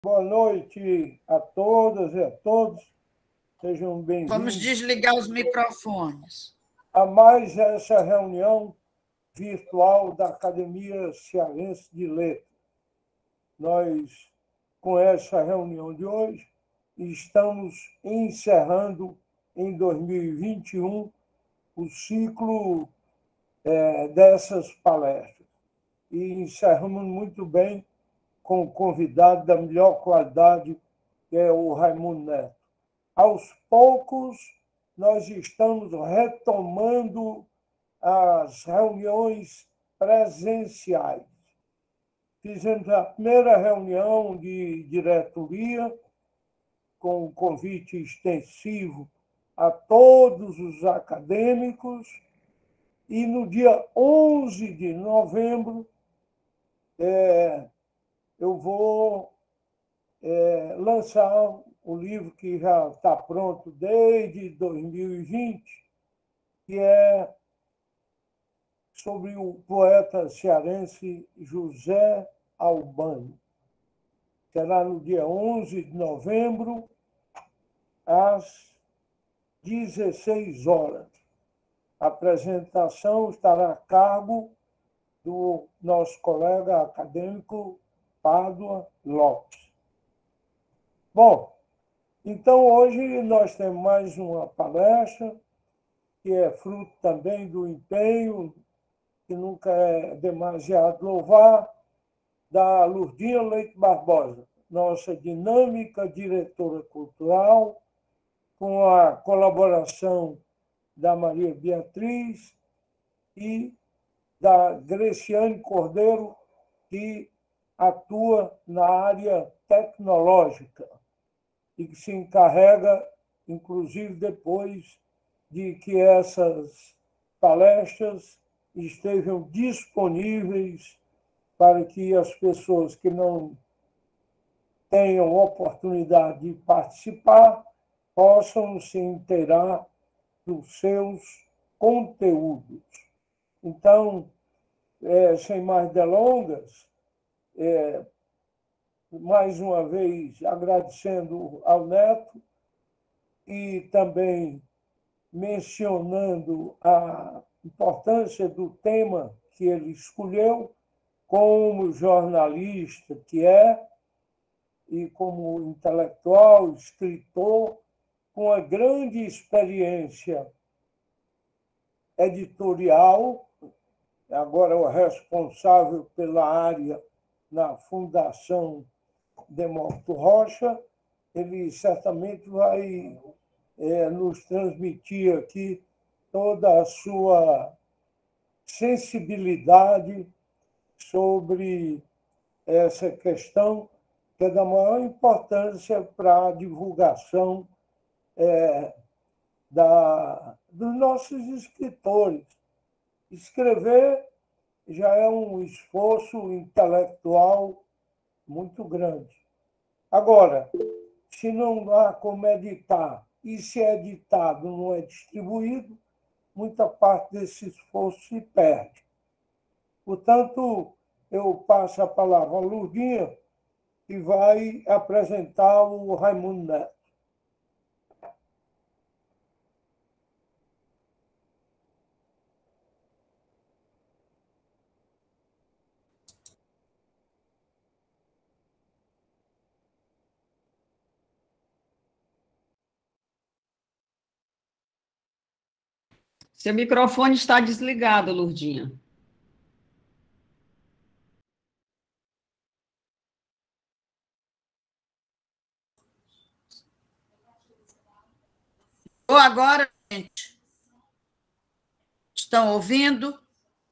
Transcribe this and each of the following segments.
Boa noite a todas e a todos. Sejam bem-vindos. Vamos desligar os microfones. A mais essa reunião virtual da Academia Cearense de Letras. Nós, com essa reunião de hoje, estamos encerrando em 2021 o ciclo dessas palestras. E encerramos muito bem com o convidado da melhor qualidade, que é o Raimundo Neto. Aos poucos, nós estamos retomando as reuniões presenciais. Fizemos a primeira reunião de diretoria, com um convite extensivo a todos os acadêmicos, e no dia 11 de novembro, eu vou lançar o livro que já está pronto desde 2020, que é sobre o poeta cearense José Albano. Será no dia 11 de novembro, às 16 horas. A apresentação estará a cargo do nosso colega acadêmico Pádua Lopes. Bom, então hoje nós temos mais uma palestra, que é fruto também do empenho, que nunca é demasiado louvar, da Lurdinha Leite Barbosa, nossa dinâmica diretora cultural, com a colaboração da Maria Beatriz e da Greciane Cordeiro, que atua na área tecnológica e que se encarrega, inclusive, depois de que essas palestras estejam disponíveis para que as pessoas que não tenham oportunidade de participar possam se inteirar dos seus conteúdos. Então, sem mais delongas, mais uma vez agradecendo ao Neto e também mencionando a importância do tema que ele escolheu, como jornalista que é, e como intelectual, escritor, com a grande experiência editorial, agora o responsável pela área na Fundação Demócrito Rocha. Ele certamente vai nos transmitir aqui toda a sua sensibilidade sobre essa questão, que é da maior importância para a divulgação dos nossos escritores. Escrever já é um esforço intelectual muito grande. Agora, se não há como editar e se é editado não é distribuído, muita parte desse esforço se perde. Portanto, eu passo a palavra à Lurdinha, que vai apresentar o Raimundo Neto. Seu microfone está desligado, Lurdinha. Ou agora, gente? Estão ouvindo?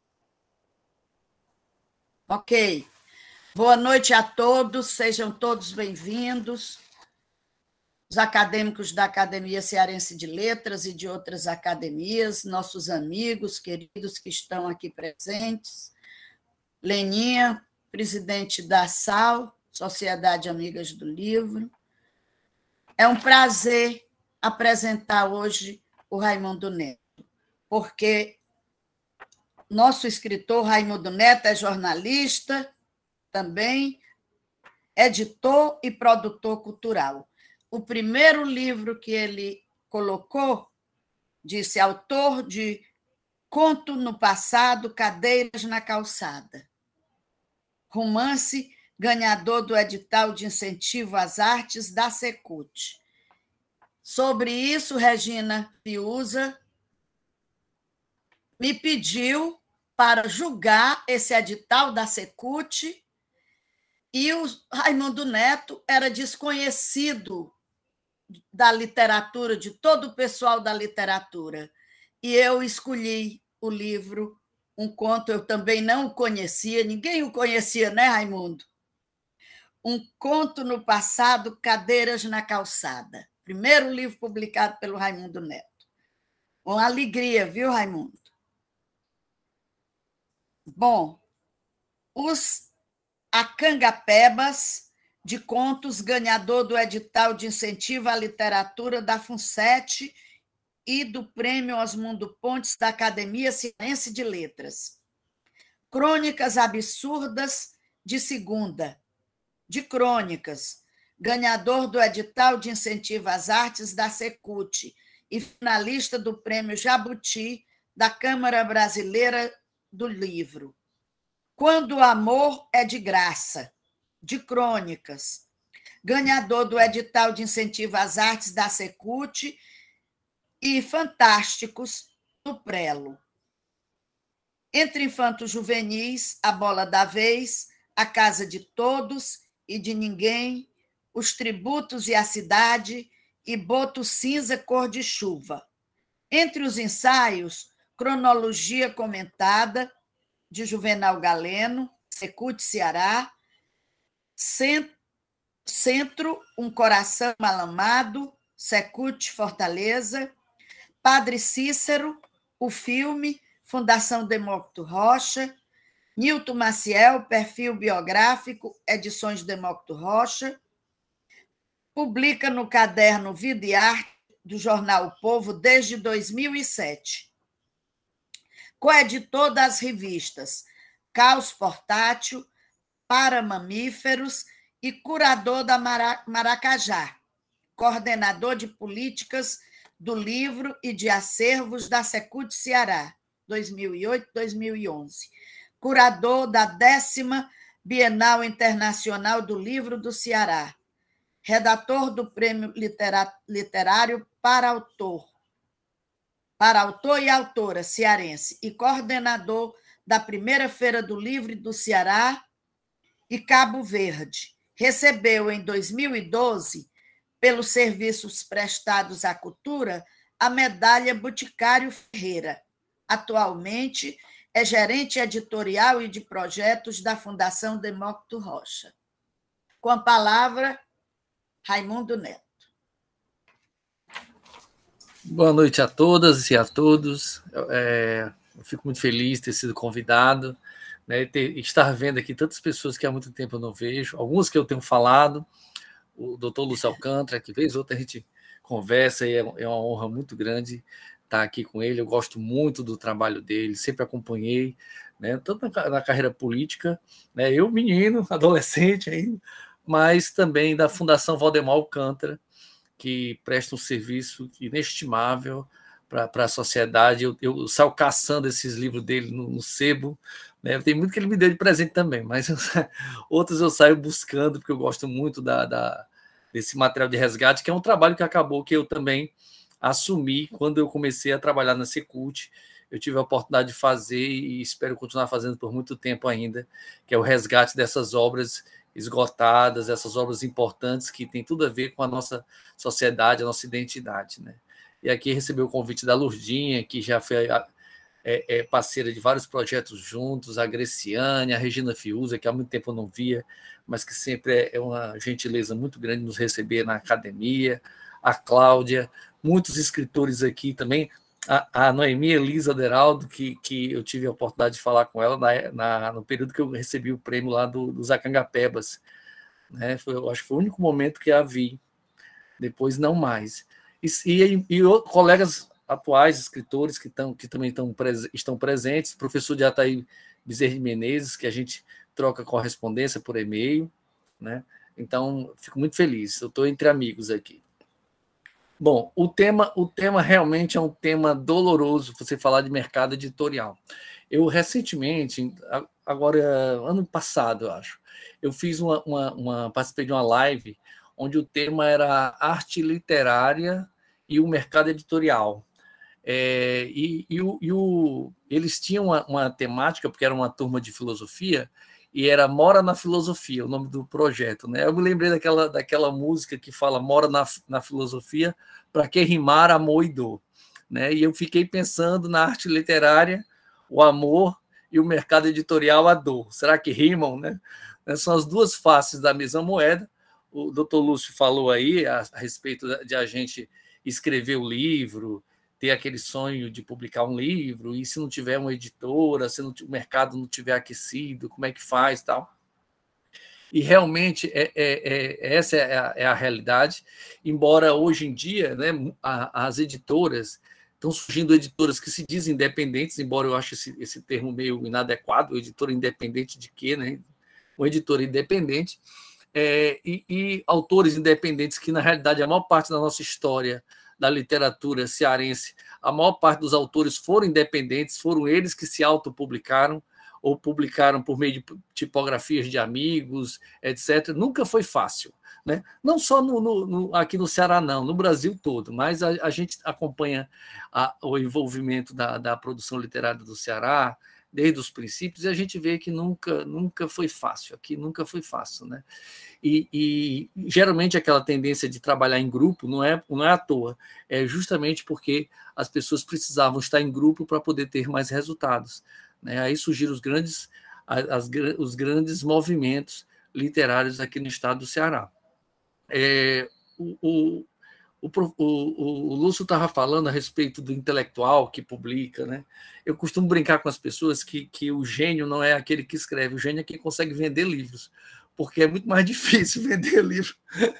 Ok. Boa noite a todos, sejam todos bem-vindos. Os acadêmicos da Academia Cearense de Letras e de outras academias, nossos amigos queridos que estão aqui presentes. Leninha, presidente da SAL, Sociedade Amigas do Livro. É um prazer apresentar hoje o Raimundo Neto, porque nosso escritor Raimundo Neto é jornalista também, editor e produtor cultural. O primeiro livro que ele colocou, disse, autor de Conto no Passado, Cadeiras na Calçada. Romance ganhador do edital de incentivo às artes da Secult. Sobre isso, Regina Fiuza me pediu para julgar esse edital da Secult, e o Raimundo Neto era desconhecido da literatura, de todo o pessoal da literatura. E eu escolhi o livro, um conto, eu também não o conhecia, ninguém o conhecia, né, Raimundo? Um Conto no Passado, Cadeiras na Calçada. Primeiro livro publicado pelo Raimundo Neto. Uma alegria, viu, Raimundo? Bom, os Acangapebas de Contos, ganhador do edital de incentivo à literatura da FUNSET e do Prêmio Osmundo Pontes da Academia Cearense de Letras. Crônicas Absurdas de Segunda, de Crônicas, ganhador do edital de incentivo às artes da Secult e finalista do Prêmio Jabuti da Câmara Brasileira do Livro. Quando o Amor é de Graça, de Crônicas, ganhador do edital de incentivo às artes da Secult e Fantásticos do Prelo. Entre infantos juvenis, A Bola da Vez, A Casa de Todos e de Ninguém, Os Tributos e a Cidade e Boto Cinza Cor de Chuva. Entre os ensaios, Cronologia Comentada, de Juvenal Galeno, Secult Ceará, Centro, Um Coração Mal Amado, Secult Fortaleza, Padre Cícero, o filme, Fundação Demócrito Rocha, Nilton Maciel, perfil biográfico, Edições Demócrito Rocha, publica no caderno Vida e Arte do jornal O Povo desde 2007. Coeditor das revistas Caos Portátil, Para Mamíferos e curador da Maracajá, coordenador de políticas do livro e de acervos da Secult Ceará, 2008-2011. Curador da 10ª Bienal Internacional do Livro do Ceará. Redator do Prêmio Literário para autor e autora cearense e coordenador da primeira Feira do Livro do Ceará e Cabo Verde. Recebeu, em 2012, pelos serviços prestados à cultura, a medalha Boticário Ferreira. Atualmente, é gerente editorial e de projetos da Fundação Demócrito Rocha. Com a palavra, Raimundo Neto. Boa noite a todas e a todos. Eu fico muito feliz de ter sido convidado, né, estar vendo aqui tantas pessoas que há muito tempo eu não vejo, algumas que eu tenho falado, o doutor Lúcio Alcântara, que vez outra a gente conversa, e é uma honra muito grande estar aqui com ele. Eu gosto muito do trabalho dele, sempre acompanhei, né, tanto na carreira política, né, eu menino, adolescente ainda, mas também da Fundação Valdemar Alcântara, que presta um serviço inestimável para a sociedade. Eu saio caçando esses livros dele no sebo, né? Tem muito que ele me deu de presente também, mas outros eu saio buscando, porque eu gosto muito desse material de resgate, que é um trabalho que acabou que eu também assumi quando eu comecei a trabalhar na Secult. Eu tive a oportunidade de fazer e espero continuar fazendo por muito tempo ainda, que é o resgate dessas obras esgotadas, essas obras importantes que tem tudo a ver com a nossa sociedade, a nossa identidade, né? E aqui recebeu o convite da Lurdinha, que já foi parceira de vários projetos juntos, a Greciane, a Regina Fiuza, que há muito tempo eu não via, mas que sempre é uma gentileza muito grande nos receber na academia, a Cláudia, muitos escritores aqui também, a Noemi Elisa Deraldo, que eu tive a oportunidade de falar com ela no período que eu recebi o prêmio lá dos Acangapebas, né? Eu acho que foi o único momento que a vi, depois não mais. E colegas atuais, escritores que também estão presentes, professor de Ataí Bezerra de Menezes, que a gente troca correspondência por e-mail, né? Então, fico muito feliz, eu estou entre amigos aqui. Bom, o tema realmente é um tema doloroso, você falar de mercado editorial. Eu, recentemente, agora, ano passado, eu acho, eu fiz participei de uma live onde o tema era arte literária e o mercado editorial. Eles tinham uma temática, porque era uma turma de filosofia, e era Mora na Filosofia, o nome do projeto, né? Eu me lembrei daquela música que fala Mora na Filosofia, para que rimar amor e dor, né? E eu fiquei pensando na arte literária, o amor, e o mercado editorial, a dor. Será que rimam, né? São as duas faces da mesma moeda. O doutor Lúcio falou aí a respeito de a gente escrever o livro, ter aquele sonho de publicar um livro, e se não tiver uma editora, se o mercado não tiver aquecido, como é que faz, tal. E realmente essa é a realidade, embora hoje em dia, né, as editoras, estão surgindo editoras que se dizem independentes, embora eu ache esse termo meio inadequado, editora independente de quê, né? Uma editora independente, e autores independentes que, na realidade, a maior parte da nossa história da literatura cearense, a maior parte dos autores foram independentes, foram eles que se autopublicaram ou publicaram por meio de tipografias de amigos, etc. Nunca foi fácil, né? Não só aqui no Ceará, não, no Brasil todo, mas a gente acompanha o envolvimento da produção literária do Ceará desde os princípios, e a gente vê que nunca foi fácil, aqui nunca foi fácil, né? E geralmente aquela tendência de trabalhar em grupo não é à toa, é justamente porque as pessoas precisavam estar em grupo para poder ter mais resultados, né? Aí surgiram os grandes movimentos literários aqui no estado do Ceará. O Lúcio estava falando a respeito do intelectual que publica, né? Eu costumo brincar com as pessoas que o gênio não é aquele que escreve, o gênio é quem consegue vender livros, porque é muito mais difícil vender livro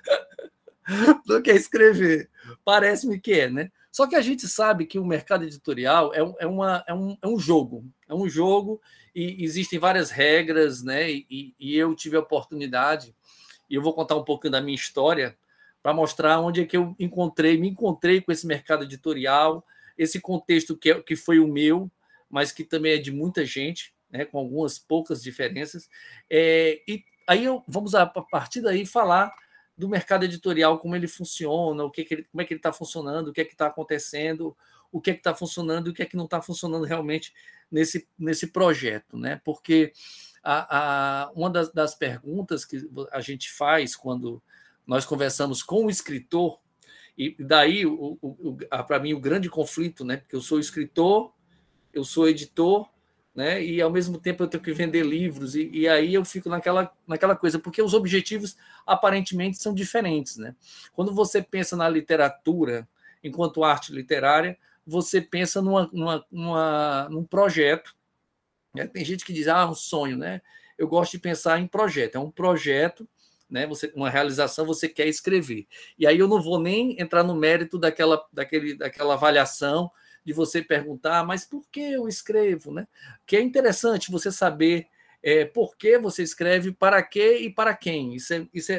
do que escrever. Parece-me que é, né? Só que a gente sabe que o mercado editorial é um jogo, e existem várias regras, né? E eu tive a oportunidade, e eu vou contar um pouquinho da minha história, para mostrar onde é que eu me encontrei com esse mercado editorial, esse contexto que foi o meu, mas que também é de muita gente, né, com algumas poucas diferenças. E aí vamos, a partir daí, falar do mercado editorial, como ele funciona, como é que ele está funcionando, o que é que está acontecendo, o que é que está funcionando e o que é que não está funcionando realmente nesse projeto, né? Porque uma das perguntas que a gente faz quando nós conversamos com o escritor, e daí, para mim, o grande conflito, né? Porque eu sou escritor, eu sou editor, né? E, ao mesmo tempo, eu tenho que vender livros, e aí eu fico naquela coisa, porque os objetivos, aparentemente, são diferentes, né? Quando você pensa na literatura, enquanto arte literária, você pensa num projeto, né? Tem gente que diz, um sonho, né? Eu gosto de pensar em projeto, é um projeto, né? Uma realização, você quer escrever. E aí eu não vou nem entrar no mérito daquela avaliação de você perguntar, mas por que eu escrevo, né? Que é interessante você saber por que você escreve, para quê e para quem. Isso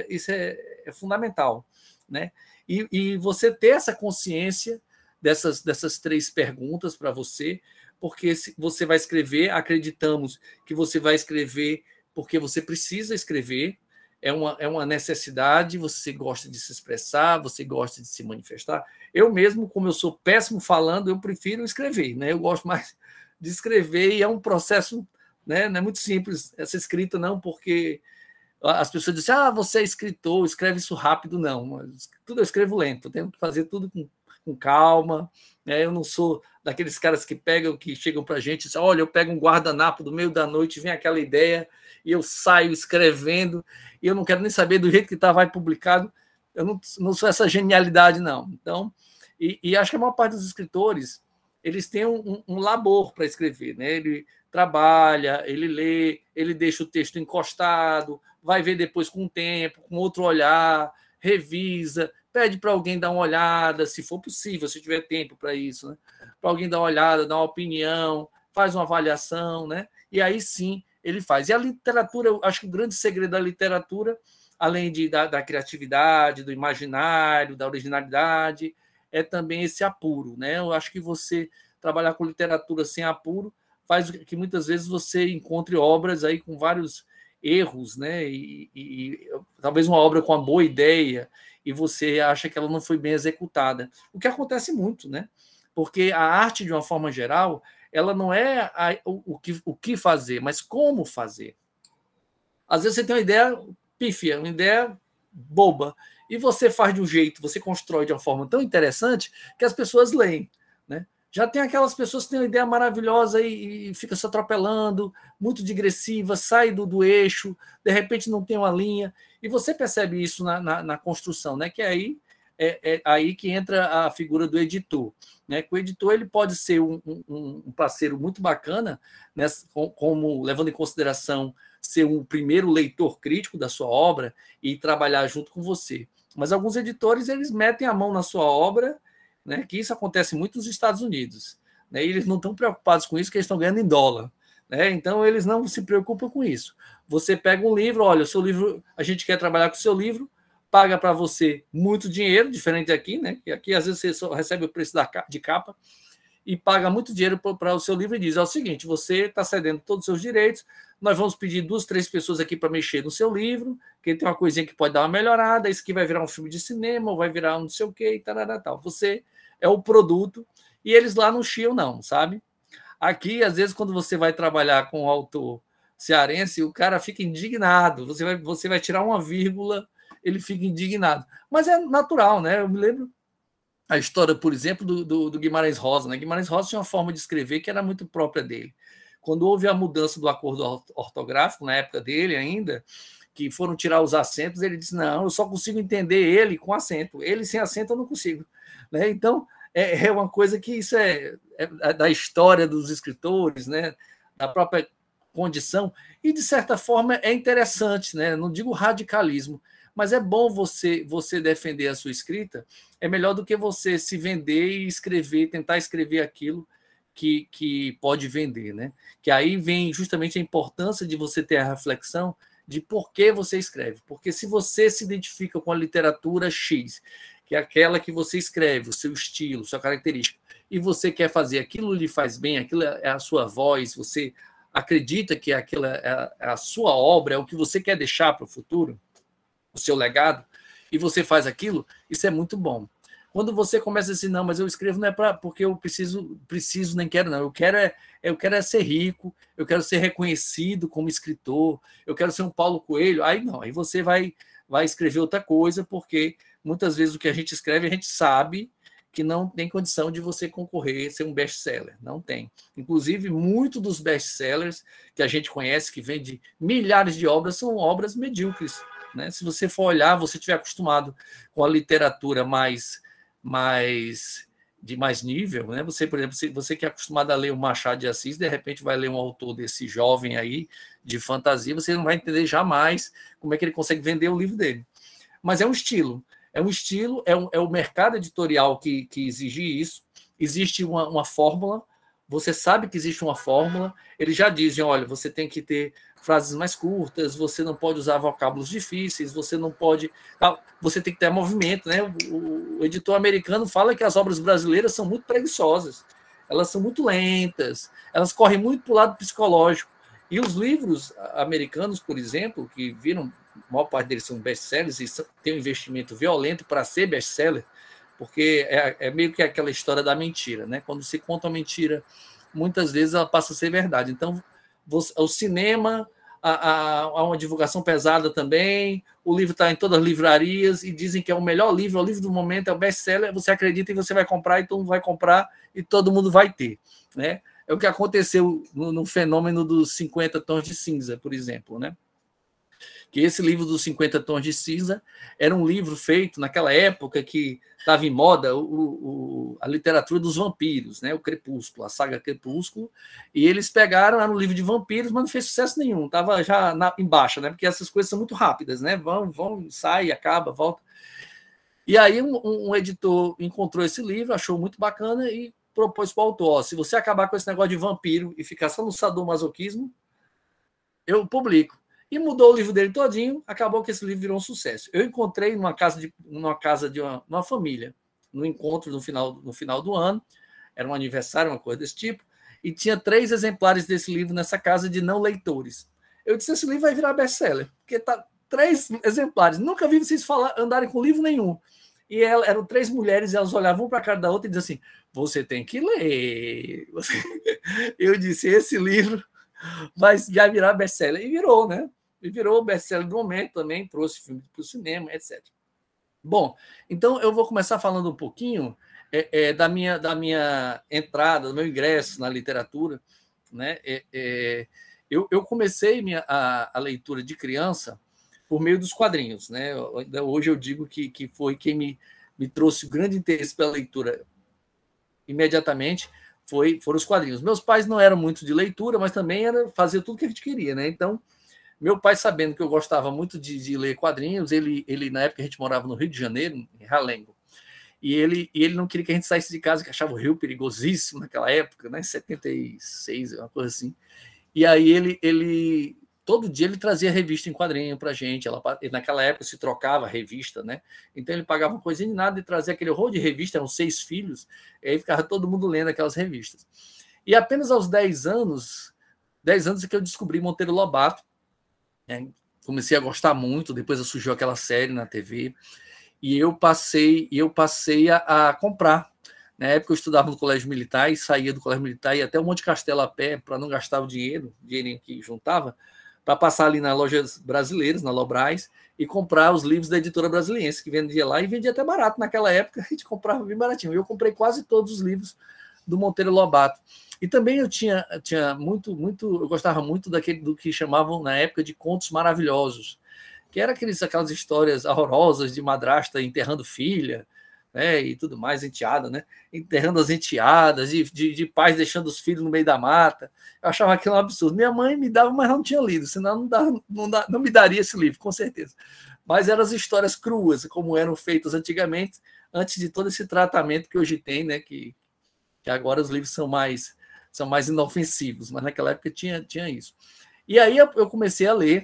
é fundamental, né? E você ter essa consciência dessas três perguntas para você, porque você vai escrever, acreditamos que você vai escrever porque você precisa escrever, é uma necessidade, você gosta de se expressar, você gosta de se manifestar. Eu mesmo, como eu sou péssimo falando, eu prefiro escrever, né? Eu gosto mais de escrever, e é um processo, né? Não é muito simples essa escrita, não, porque as pessoas dizem, você é escritor, escreve isso rápido. Não, tudo eu escrevo lento, eu tenho que fazer tudo com calma, né? Eu não sou daqueles caras que chegam para a gente e dizem, olha, eu pego um guardanapo do meio da noite, vem aquela ideia, e eu saio escrevendo, e eu não quero nem saber do jeito que vai publicado. Eu não sou essa genialidade, não. Então, e acho que a maior parte dos escritores, eles têm um labor para escrever, né? Ele trabalha, ele lê, ele deixa o texto encostado, vai ver depois com o tempo, com outro olhar, revisa, pede para alguém dar uma olhada, se for possível, se tiver tempo para isso, né? Para alguém dar uma olhada, dar uma opinião, faz uma avaliação, né? E aí sim ele faz. E a literatura, eu acho que o grande segredo da literatura além da criatividade, do imaginário, da originalidade, é também esse apuro, né? Eu acho que você trabalhar com literatura sem apuro faz que muitas vezes você encontre obras aí com vários erros, né? E talvez uma obra com uma boa ideia e você acha que ela não foi bem executada. O que acontece muito, né? Porque a arte, de uma forma geral, ela não é o que fazer, mas como fazer. Às vezes você tem uma ideia pífia, uma ideia boba, e você faz de um jeito, você constrói de uma forma tão interessante que as pessoas leem, né? Já tem aquelas pessoas que têm uma ideia maravilhosa e fica se atropelando, muito digressiva, sai do eixo, de repente não tem uma linha, e você percebe isso na construção, né? Que é aí que entra a figura do editor, né? Que o editor ele pode ser um parceiro muito bacana, né? Como levando em consideração ser um primeiro leitor crítico da sua obra e trabalhar junto com você. Mas alguns editores eles metem a mão na sua obra, né? Que isso acontece muito nos Estados Unidos, né? E eles não estão preocupados com isso, porque eles estão ganhando em dólar, né? Então eles não se preocupam com isso. Você pega um livro, olha, o seu livro, a gente quer trabalhar com o seu livro, paga para você muito dinheiro, diferente aqui, né? Que aqui às vezes você só recebe o preço de capa e paga muito dinheiro para o seu livro e diz: é o seguinte, você está cedendo todos os seus direitos, nós vamos pedir 2, 3 pessoas aqui para mexer no seu livro, que tem uma coisinha que pode dar uma melhorada, isso aqui vai virar um filme de cinema, ou vai virar um não sei o quê, e tal. Você é o produto e eles lá não chiam, não, sabe? Aqui, às vezes, quando você vai trabalhar com um autor cearense, o cara fica indignado, você vai tirar uma vírgula, ele fica indignado. Mas é natural, né? Eu me lembro a história, por exemplo, do Guimarães Rosa, né? Guimarães Rosa tinha uma forma de escrever que era muito própria dele. Quando houve a mudança do acordo ortográfico, na época dele ainda, que foram tirar os acentos, ele disse: não, eu só consigo entender ele com acento. Ele sem acento eu não consigo. Né? Então, é uma coisa que isso é da história dos escritores, né? Da própria condição, e, de certa forma, é interessante, né? Não digo radicalismo, mas é bom você defender a sua escrita, é melhor do que você se vender e escrever, tentar escrever aquilo que pode vender, né? Que aí vem justamente a importância de você ter a reflexão de por que você escreve. Porque se você se identifica com a literatura X, que é aquela que você escreve, o seu estilo, sua característica, e você quer fazer aquilo lhe faz bem, aquilo é a sua voz, você acredita que aquilo é a sua obra, é o que você quer deixar para o futuro, o seu legado, e você faz aquilo, isso é muito bom. Quando você começa assim, não, mas eu escrevo não é porque eu preciso nem quero, não. Eu quero ser rico, eu quero ser reconhecido como escritor, eu quero ser um Paulo Coelho. Aí não, aí você vai escrever outra coisa, porque muitas vezes o que a gente escreve, a gente sabe que não tem condição de você concorrer, ser um best-seller. Não tem. Inclusive, muitos dos best-sellers que a gente conhece, que vende milhares de obras, são obras medíocres. Né? Se você for olhar, você estiver acostumado com a literatura de mais nível, né? Você, por exemplo, se você que é acostumado a ler o Machado de Assis, de repente vai ler um autor desse jovem aí, de fantasia, você não vai entender jamais como é que ele consegue vender o livro dele. Mas é um estilo, é o mercado editorial que exige isso, existe uma fórmula, você sabe que existe uma fórmula, eles já dizem, olha, você tem que ter frases mais curtas, você não pode usar vocábulos difíceis, você não pode... Você tem que ter movimento, né? O editor americano fala que as obras brasileiras são muito preguiçosas, elas são muito lentas, elas correm muito para o lado psicológico. E os livros americanos, por exemplo, que viram, a maior parte deles são best-sellers e tem um investimento violento para ser best-seller, porque é meio que aquela história da mentira, né? Quando se conta uma mentira, muitas vezes ela passa a ser verdade. Então, o cinema, há uma divulgação pesada também, o livro está em todas as livrarias e dizem que é o melhor livro, é o livro do momento, é o best-seller, você acredita e você vai comprar e todo mundo vai comprar e todo mundo vai ter, né? É o que aconteceu no fenômeno dos 50 Tons de Cinza, por exemplo, né? Que esse livro dos 50 Tons de Cinza era um livro feito naquela época que estava em moda a literatura dos vampiros, né? O Crepúsculo, a saga Crepúsculo, e eles pegaram, era um livro de vampiros, mas não fez sucesso nenhum, estava já em baixa, né? Porque essas coisas são muito rápidas, né? Vão, sai, acaba, volta. E aí um editor encontrou esse livro, achou muito bacana e propôs para o autor, se você acabar com esse negócio de vampiro e ficar só no sadomasoquismo, eu publico. E mudou o livro dele todinho, acabou que esse livro virou um sucesso. Eu encontrei numa casa de uma família, no encontro no final do ano, era um aniversário, uma coisa desse tipo, e tinha 3 exemplares desse livro nessa casa de não leitores. Eu disse, esse livro vai virar best-seller, porque tá 3 exemplares. Nunca vi vocês andarem com livro nenhum. E eram 3 mulheres, e elas olhavam para a cara da outra e diziam assim, você tem que ler. Eu disse, esse livro vai virar best-seller. E virou, né? E virou best-seller do momento também, trouxe filme para o cinema, etc. Bom, então eu vou começar falando um pouquinho da minha entrada, do meu ingresso na literatura. Né? Eu comecei a leitura de criança por meio dos quadrinhos. Né? Hoje eu digo que foi quem me trouxe o grande interesse pela leitura imediatamente, foram os quadrinhos. Meus pais não eram muito de leitura, mas também fazia tudo que a gente queria. Né? Então, meu pai, sabendo que eu gostava muito de ler quadrinhos, ele, na época, a gente morava no Rio de Janeiro, em Realengo, e ele não queria que a gente saísse de casa, que achava o Rio perigosíssimo naquela época, né? 76, uma coisa assim. E aí ele todo dia ele trazia revista em quadrinho para a gente. Naquela época se trocava revista, né? Então ele pagava uma coisinha de nada e trazia aquele horror de revista, eram 6 filhos, e aí ficava todo mundo lendo aquelas revistas. E apenas aos 10 anos é que eu descobri Monteiro Lobato. Comecei a gostar muito, depois surgiu aquela série na TV, e eu passei a comprar. Na época eu estudava no colégio militar e saía do colégio militar e ia até o Monte Castelo a pé para não gastar o dinheirinho que juntava, para passar ali nas lojas brasileiras, na Lobras, e comprar os livros da editora Brasiliense, que vendia lá, e vendia até barato naquela época, a gente comprava bem baratinho. Eu comprei quase todos os livros do Monteiro Lobato. E também eu tinha eu gostava muito do que chamavam na época de contos maravilhosos, que eram aquelas histórias horrorosas de madrasta enterrando filha, né, e tudo mais, enteada, né, enterrando as enteadas, de pais deixando os filhos no meio da mata. Eu achava aquilo um absurdo. Minha mãe me dava, mas não tinha lido, senão não me daria esse livro, com certeza. Mas eram as histórias cruas, como eram feitas antigamente, antes de todo esse tratamento que hoje tem, né, que agora os livros são mais inofensivos, mas naquela época tinha isso. E aí eu comecei a ler,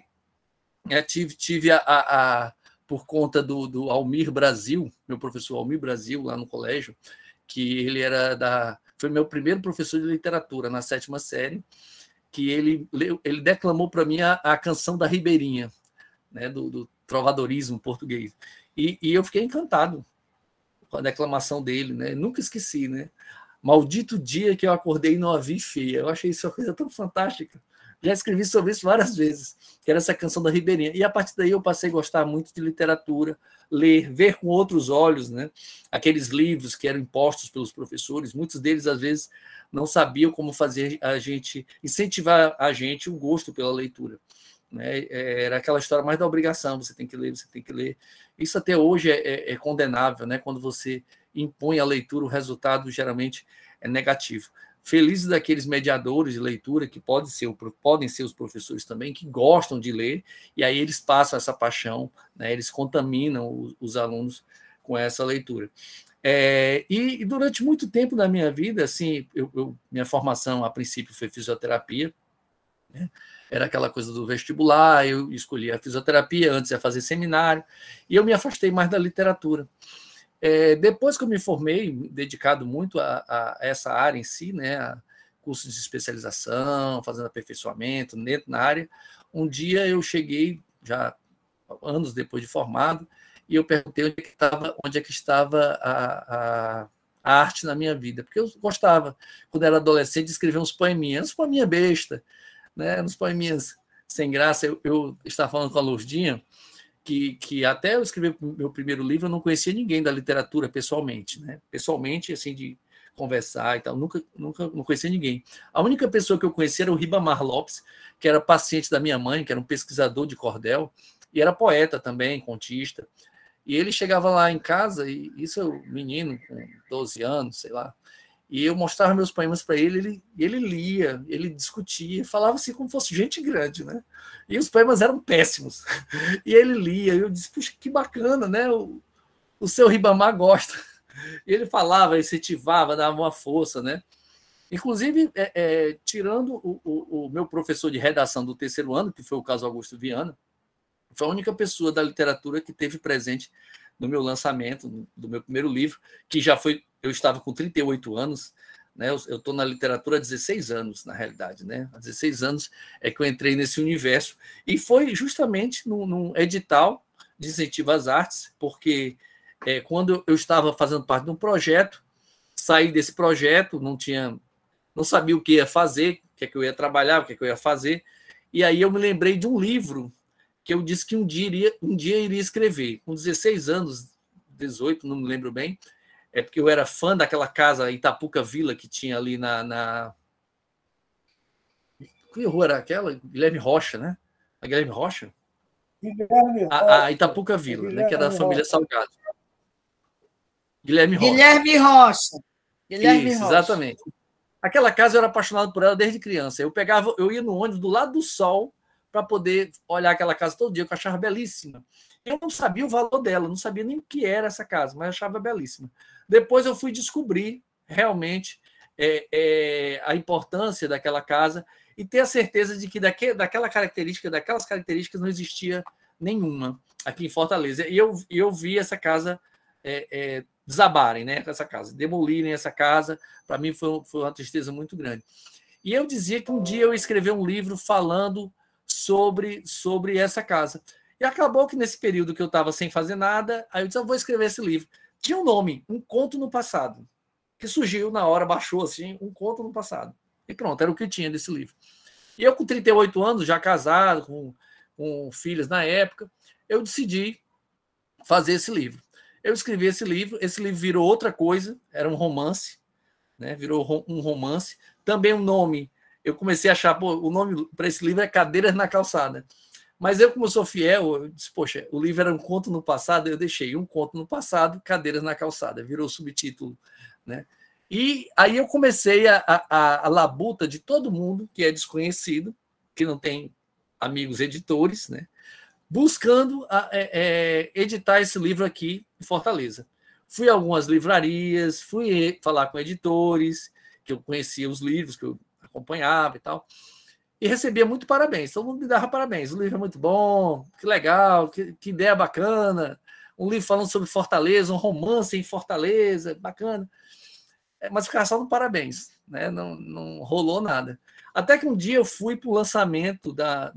tive por conta do Almir Brasil, meu professor Almir Brasil, lá no colégio, que ele foi meu primeiro professor de literatura na 7ª série, que ele declamou para mim a canção da Ribeirinha, né, do trovadorismo português. E eu fiquei encantado com a declamação dele, né? Nunca esqueci, né? Maldito dia que eu acordei e não a vi feia. Eu achei isso uma coisa tão fantástica. Já escrevi sobre isso várias vezes, que era essa canção da Ribeirinha. E a partir daí eu passei a gostar muito de literatura, ver com outros olhos, né? Aqueles livros que eram impostos pelos professores, muitos deles, às vezes, não sabiam como fazer incentivar a gente o gosto pela leitura. Né? Era aquela história mais da obrigação, você tem que ler, você tem que ler. Isso até hoje é condenável, né? Quando você impõe a leitura, o resultado geralmente é negativo. Felizes daqueles mediadores de leitura que podem ser os professores também, que gostam de ler, e aí eles passam essa paixão, né? Eles contaminam os alunos com essa leitura. E durante muito tempo da minha vida, assim, minha formação, a princípio, foi fisioterapia, né? Era aquela coisa do vestibular, eu escolhi a fisioterapia, antes ia fazer seminário, e eu me afastei mais da literatura. Depois que eu me formei, dedicado muito a essa área em si, né, a cursos de especialização, fazendo aperfeiçoamento dentro da área, um dia eu cheguei, já anos depois de formado, e eu perguntei onde é que estava a arte na minha vida, porque eu gostava, quando era adolescente, de escrever uns poeminhas besta, né, uns poeminhas sem graça. Eu estava falando com a Lourdinha, que até eu escrevi meu primeiro livro, eu não conhecia ninguém da literatura pessoalmente, né? Pessoalmente, assim, de conversar e tal, não conhecia ninguém. A única pessoa que eu conhecia era o Ribamar Lopes, que era paciente da minha mãe, que era um pesquisador de cordel, e era poeta também, contista. E ele chegava lá em casa, e isso é um menino com 12 anos, sei lá, e eu mostrava meus poemas para ele, ele lia, ele discutia, falava assim como fosse gente grande, né? E os poemas eram péssimos. E ele lia, eu disse, puxa, que bacana, né? O seu Ribamar gosta. E ele falava, incentivava, dava uma força, né? Inclusive, tirando o meu professor de redação do terceiro ano, que foi o caso Augusto Viana, foi a única pessoa da literatura que teve presente no meu lançamento, do meu primeiro livro, que já foi, eu estava com 38 anos, né? Eu estou na literatura há 16 anos, na realidade, né? Há 16 anos é que eu entrei nesse universo, e foi justamente num edital de incentivo às artes, porque quando eu estava fazendo parte de um projeto, saí desse projeto, não sabia o que ia fazer, o que é que eu ia trabalhar, o que é que eu ia fazer, e aí eu me lembrei de um livro que eu disse que um dia iria escrever. Com 16 anos, 18, não me lembro bem, é porque eu era fã daquela casa Itapuca Vila que tinha ali na... Que rua era aquela? Guilherme Rocha, né? A Guilherme Rocha? Guilherme A Rocha. Itapuca Vila, né? Que é da Guilherme família Rocha. Salgado. Guilherme Rocha. Guilherme Rocha. Guilherme Isso, Rocha. exatamente. Aquela casa eu era apaixonado por ela desde criança. Eu ia no ônibus do lado do sol para poder olhar aquela casa todo dia, que eu achava belíssima. Eu não sabia o valor dela, não sabia nem o que era essa casa, mas achava belíssima. Depois eu fui descobrir realmente a importância daquela casa e ter a certeza de que daquelas características não existia nenhuma aqui em Fortaleza. E eu vi essa casa desabarem, né? Essa casa, demolirem essa casa. Para mim foi uma tristeza muito grande. E eu dizia que um dia eu ia escrever um livro falando sobre essa casa. E acabou que nesse período que eu estava sem fazer nada, aí eu disse, eu vou escrever esse livro. Tinha um nome, Um Conto no Passado, que surgiu na hora, baixou assim, Um Conto no Passado. E pronto, era o que tinha desse livro. E eu com 38 anos, já casado, com filhas na época, eu decidi fazer esse livro. Eu escrevi esse livro virou outra coisa, era um romance, né? Virou um romance. Também um nome, eu comecei a achar, o nome para esse livro é Cadeiras na Calçada. Mas eu, como sou fiel, eu disse, poxa, o livro era Um Conto no Passado, eu deixei Um Conto no Passado, Cadeiras na Calçada, virou subtítulo, né? E aí eu comecei a labuta de todo mundo que é desconhecido, que não tem amigos editores, né? Buscando editar esse livro aqui em Fortaleza. Fui a algumas livrarias, fui falar com editores, que eu conhecia os livros, que eu acompanhava e tal, e recebia muito parabéns. Todo mundo me dava parabéns. O livro é muito bom, que legal, que ideia bacana. Um livro falando sobre Fortaleza, um romance em Fortaleza, bacana. Mas ficava só no parabéns, né? Não rolou nada. Até que um dia eu fui para o lançamento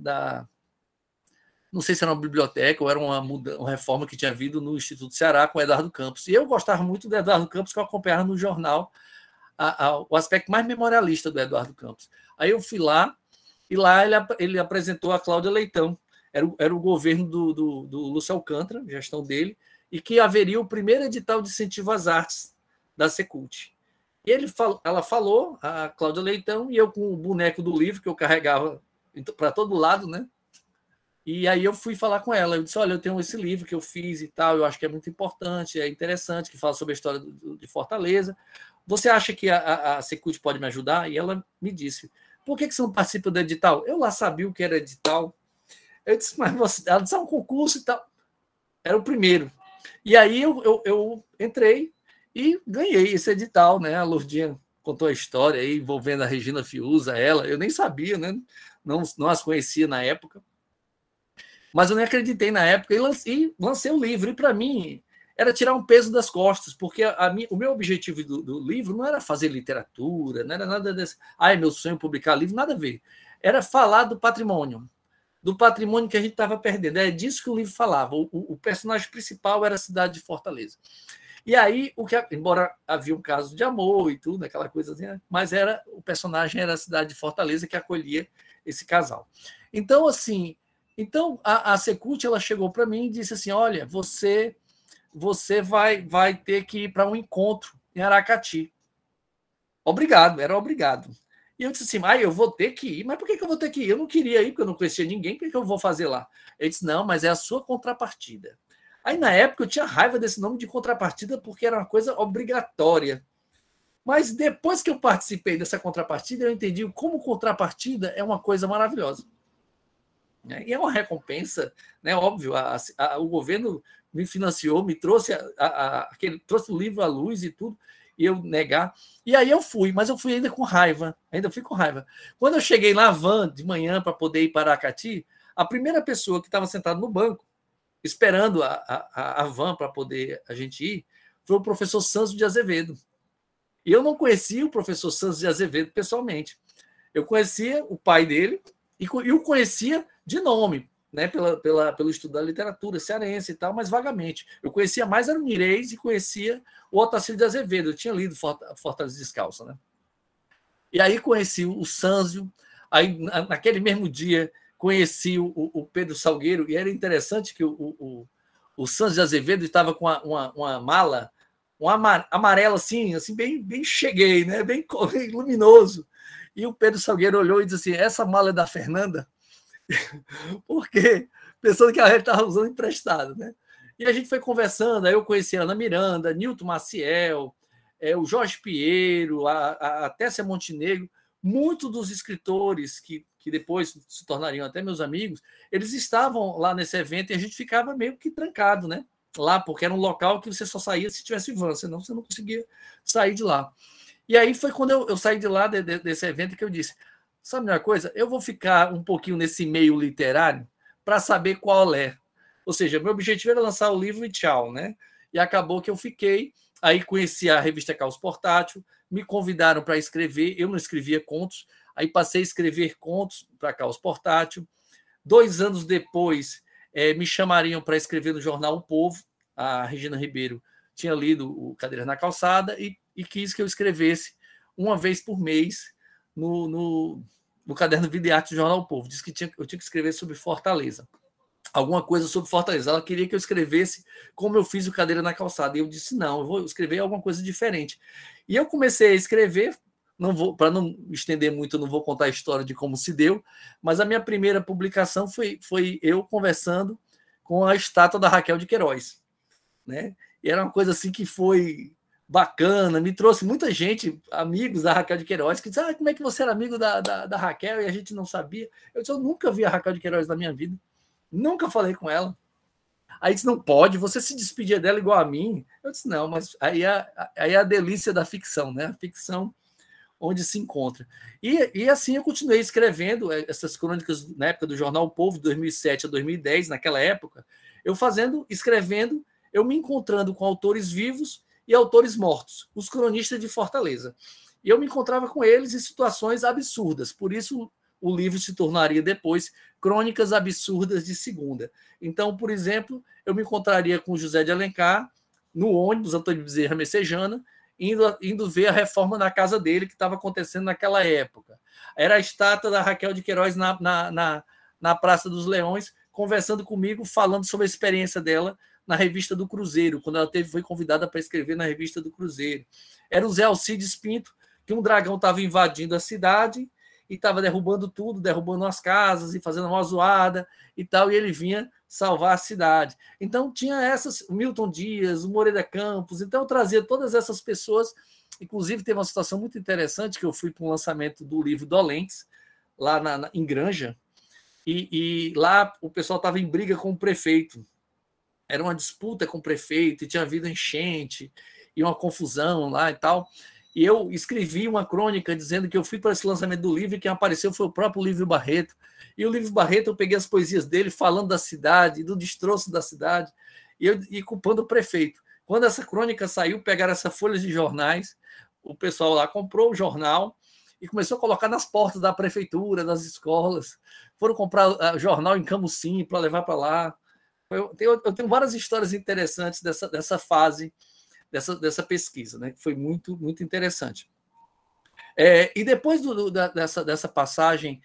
não sei se era uma biblioteca ou era uma reforma que tinha havido no Instituto Ceará com o Eduardo Campos. E eu gostava muito do Eduardo Campos, que eu acompanhava no jornal o aspecto mais memorialista do Eduardo Campos. Aí eu fui lá, e lá ele apresentou a Cláudia Leitão. Era o governo do Lúcio Alcântara, gestão dele, e que haveria o primeiro edital de incentivo às artes da Secult. E ela falou, a Cláudia Leitão, e eu com o boneco do livro que eu carregava para todo lado, né? E aí eu fui falar com ela, eu disse, olha, eu tenho esse livro que eu fiz e tal, eu acho que é muito importante, é interessante, que fala sobre a história de Fortaleza. Você acha que a Secult pode me ajudar? E ela me disse, por que você não participa do edital? Eu lá sabia o que era edital. Eu disse, mas ela disse, é um concurso e tal. Era o primeiro. E aí eu entrei e ganhei esse edital, né? A Lourdinha contou a história aí, envolvendo a Regina Fiuza, ela. Eu nem sabia, né? Não as conhecia na época. Mas eu nem acreditei na época e lancei o livro. E para mim era tirar um peso das costas, porque o meu objetivo do livro não era fazer literatura, não era nada desse. É meu sonho publicar livro, nada a ver. Era falar do patrimônio que a gente estava perdendo. É disso que o livro falava. O personagem principal era a cidade de Fortaleza. E aí, embora havia um caso de amor e tudo, aquela coisa assim, mas o personagem era a cidade de Fortaleza que acolhia esse casal. Então, assim, a Secult ela chegou para mim e disse assim, olha, você vai ter que ir para um encontro em Aracati. Era obrigado. E eu disse assim, eu vou ter que ir. Mas por que eu vou ter que ir? Eu não queria ir, porque eu não conhecia ninguém. Por que eu vou fazer lá? Ele disse, não, mas é a sua contrapartida. Aí, na época, eu tinha raiva desse nome de contrapartida, porque era uma coisa obrigatória. Mas depois que eu participei dessa contrapartida, eu entendi como contrapartida é uma coisa maravilhosa. E é uma recompensa, né? Óbvio, o governo me financiou, me trouxe trouxe o livro à luz e tudo. e eu negar. E aí eu fui, mas eu fui ainda com raiva, Quando eu cheguei na van de manhã para poder ir para Aracati, a primeira pessoa que estava sentada no banco, esperando a van para poder a gente ir, foi o professor Sanzo de Azevedo. E eu não conhecia o professor Sanzo de Azevedo pessoalmente. Eu conhecia o pai dele e o conhecia de nome, né, pelo estudo da literatura cearense e tal, mas vagamente. Eu conhecia mais era o Mirez e conhecia o Otacílio de Azevedo. Eu tinha lido Fortaleza Descalça, né? E aí conheci o Sanzio. Aí, naquele mesmo dia, conheci o Pedro Salgueiro, e era interessante que o Sanzio de Azevedo estava com uma mala, um amarelo assim bem cheguei, né? Bem luminoso. E o Pedro Salgueiro olhou e disse assim: essa mala é da Fernanda? Porque pensando que a gente estava usando emprestado, né? E a gente foi conversando, aí eu conheci a Ana Miranda, Nilton Maciel, o Jorge Pinheiro, a Tessia Montenegro, muitos dos escritores que depois se tornariam até meus amigos, eles estavam lá nesse evento e a gente ficava meio que trancado, né? Lá, porque era um local que você só saía se tivesse van, senão você não conseguia sair de lá. E aí foi quando eu saí de lá desse evento que eu disse: sabe uma coisa? Eu vou ficar um pouquinho nesse meio literário para saber qual é. Ou seja, meu objetivo era lançar o livro e tchau, né? E acabou que eu fiquei. Aí conheci a revista Caos Portátil, me convidaram para escrever, eu não escrevia contos, aí passei a escrever contos para Caos Portátil. 2 anos depois, me chamariam para escrever no jornal O Povo. A Regina Ribeiro tinha lido o Cadeiras na Calçada e quis que eu escrevesse uma vez por mês no caderno Vida e Arte do Jornal O Povo. Disse que eu tinha que escrever sobre Fortaleza. Alguma coisa sobre Fortaleza. Ela queria que eu escrevesse como eu fiz o Cadeira na Calçada. E eu disse: não, eu vou escrever alguma coisa diferente. E eu comecei a escrever, para não estender muito, eu não vou contar a história de como se deu, mas a minha primeira publicação foi eu conversando com a estátua da Raquel de Queiroz, né? E era uma coisa assim que foi bacana, me trouxe muita gente, amigos da Raquel de Queiroz, que disseram: como é que você era amigo da Raquel e a gente não sabia? Eu disse: eu nunca vi a Raquel de Queiroz na minha vida. Nunca falei com ela. Aí disse: não pode, você se despedia dela igual a mim. Eu disse: não, mas aí é a delícia da ficção, né? A ficção onde se encontra. E assim eu continuei escrevendo essas crônicas na época do Jornal O Povo, de 2007 a 2010, naquela época, escrevendo, eu me encontrando com autores vivos e autores mortos, os cronistas de Fortaleza. E eu me encontrava com eles em situações absurdas, por isso o livro se tornaria depois Crônicas Absurdas de Segunda. Então, por exemplo, eu me encontraria com José de Alencar no ônibus Antônio Bezerra Messejana, indo ver a reforma na casa dele que estava acontecendo naquela época. Era a estátua da Raquel de Queiroz na Praça dos Leões, conversando comigo, falando sobre a experiência dela na revista do Cruzeiro, quando ela foi convidada para escrever na revista do Cruzeiro. Era o Zé Alcides Pinto, que um dragão estava invadindo a cidade e estava derrubando tudo, derrubando as casas e fazendo uma zoada e tal, e ele vinha salvar a cidade. Então tinha essas, o Milton Dias, o Moreira Campos, então eu trazia todas essas pessoas. Inclusive teve uma situação muito interessante, que eu fui para um lançamento do livro Dolentes, lá em Granja, e lá o pessoal estava em briga com o prefeito. Era uma disputa com o prefeito, e tinha havido enchente, e uma confusão lá e tal. E eu escrevi uma crônica dizendo que eu fui para esse lançamento do livro e quem apareceu foi o próprio Lívio Barreto. E o Lívio Barreto, eu peguei as poesias dele falando da cidade, do destroço da cidade, e culpando o prefeito. Quando essa crônica saiu, pegaram essa folha de jornais, o pessoal lá comprou o jornal e começou a colocar nas portas da prefeitura, das escolas. Foram comprar jornal em Camusim para levar para lá. Eu tenho várias histórias interessantes dessa fase, dessa pesquisa, né, que foi muito, muito interessante. E depois dessa passagem,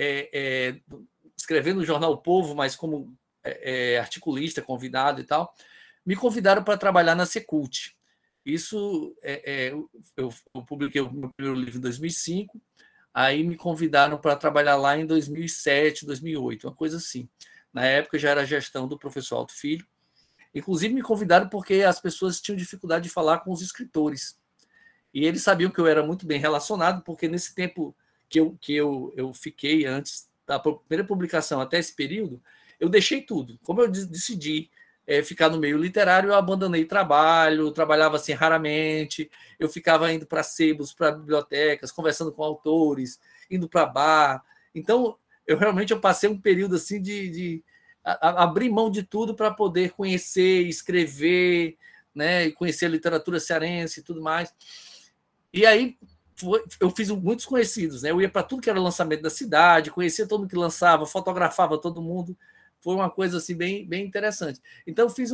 escrevendo no Jornal O Povo, mas como articulista, convidado e tal, me convidaram para trabalhar na Secult. Isso, eu publiquei o meu primeiro livro em 2005, aí me convidaram para trabalhar lá em 2007, 2008, uma coisa assim. Na época já era a gestão do professor Alto Filho. Inclusive me convidaram porque as pessoas tinham dificuldade de falar com os escritores. E eles sabiam que eu era muito bem relacionado, porque nesse tempo que eu fiquei antes da primeira publicação até esse período, eu deixei tudo. Como eu decidi ficar no meio literário, eu abandonei trabalho, trabalhava assim raramente, eu ficava indo para sebos, para bibliotecas, conversando com autores, indo para bar. Então, eu passei um período assim de abrir mão de tudo para poder conhecer, escrever, né, conhecer a literatura cearense e tudo mais. E aí eu fiz muitos conhecidos, né? Eu ia para tudo que era lançamento da cidade, conhecia todo mundo que lançava, fotografava todo mundo. Foi uma coisa assim bem interessante. Então, eu fiz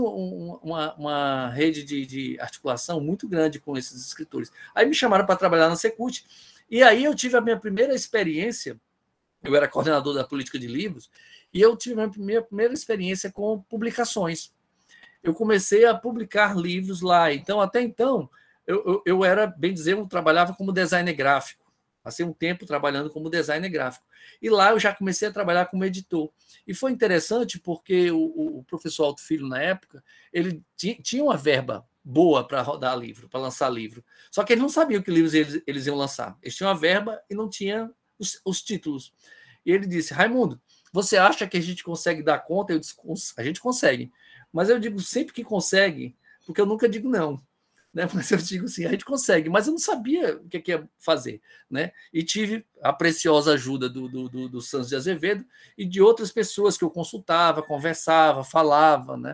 uma rede de articulação muito grande com esses escritores. Aí me chamaram para trabalhar na Secult, e aí eu tive a minha primeira experiência. Eu era coordenador da política de livros, e eu tive a minha primeira experiência com publicações. Eu comecei a publicar livros lá. Então, até então, eu era, bem dizer, eu trabalhava como designer gráfico. Passei um tempo trabalhando como designer gráfico. E lá eu já comecei a trabalhar como editor. E foi interessante porque o professor Alto Filho, na época, ele tinha uma verba boa para rodar livro, para lançar livro. Só que ele não sabia que livros eles iam lançar. Eles tinham a verba e não tinham os títulos. E ele disse, Raimundo, você acha que a gente consegue dar conta? Eu disse, a gente consegue. Mas eu digo sempre que consegue, porque eu nunca digo não. Né? Mas eu digo assim, a gente consegue, mas eu não sabia o que ia fazer. Né? E tive a preciosa ajuda do Santos de Azevedo e de outras pessoas que eu consultava, conversava, falava. Né?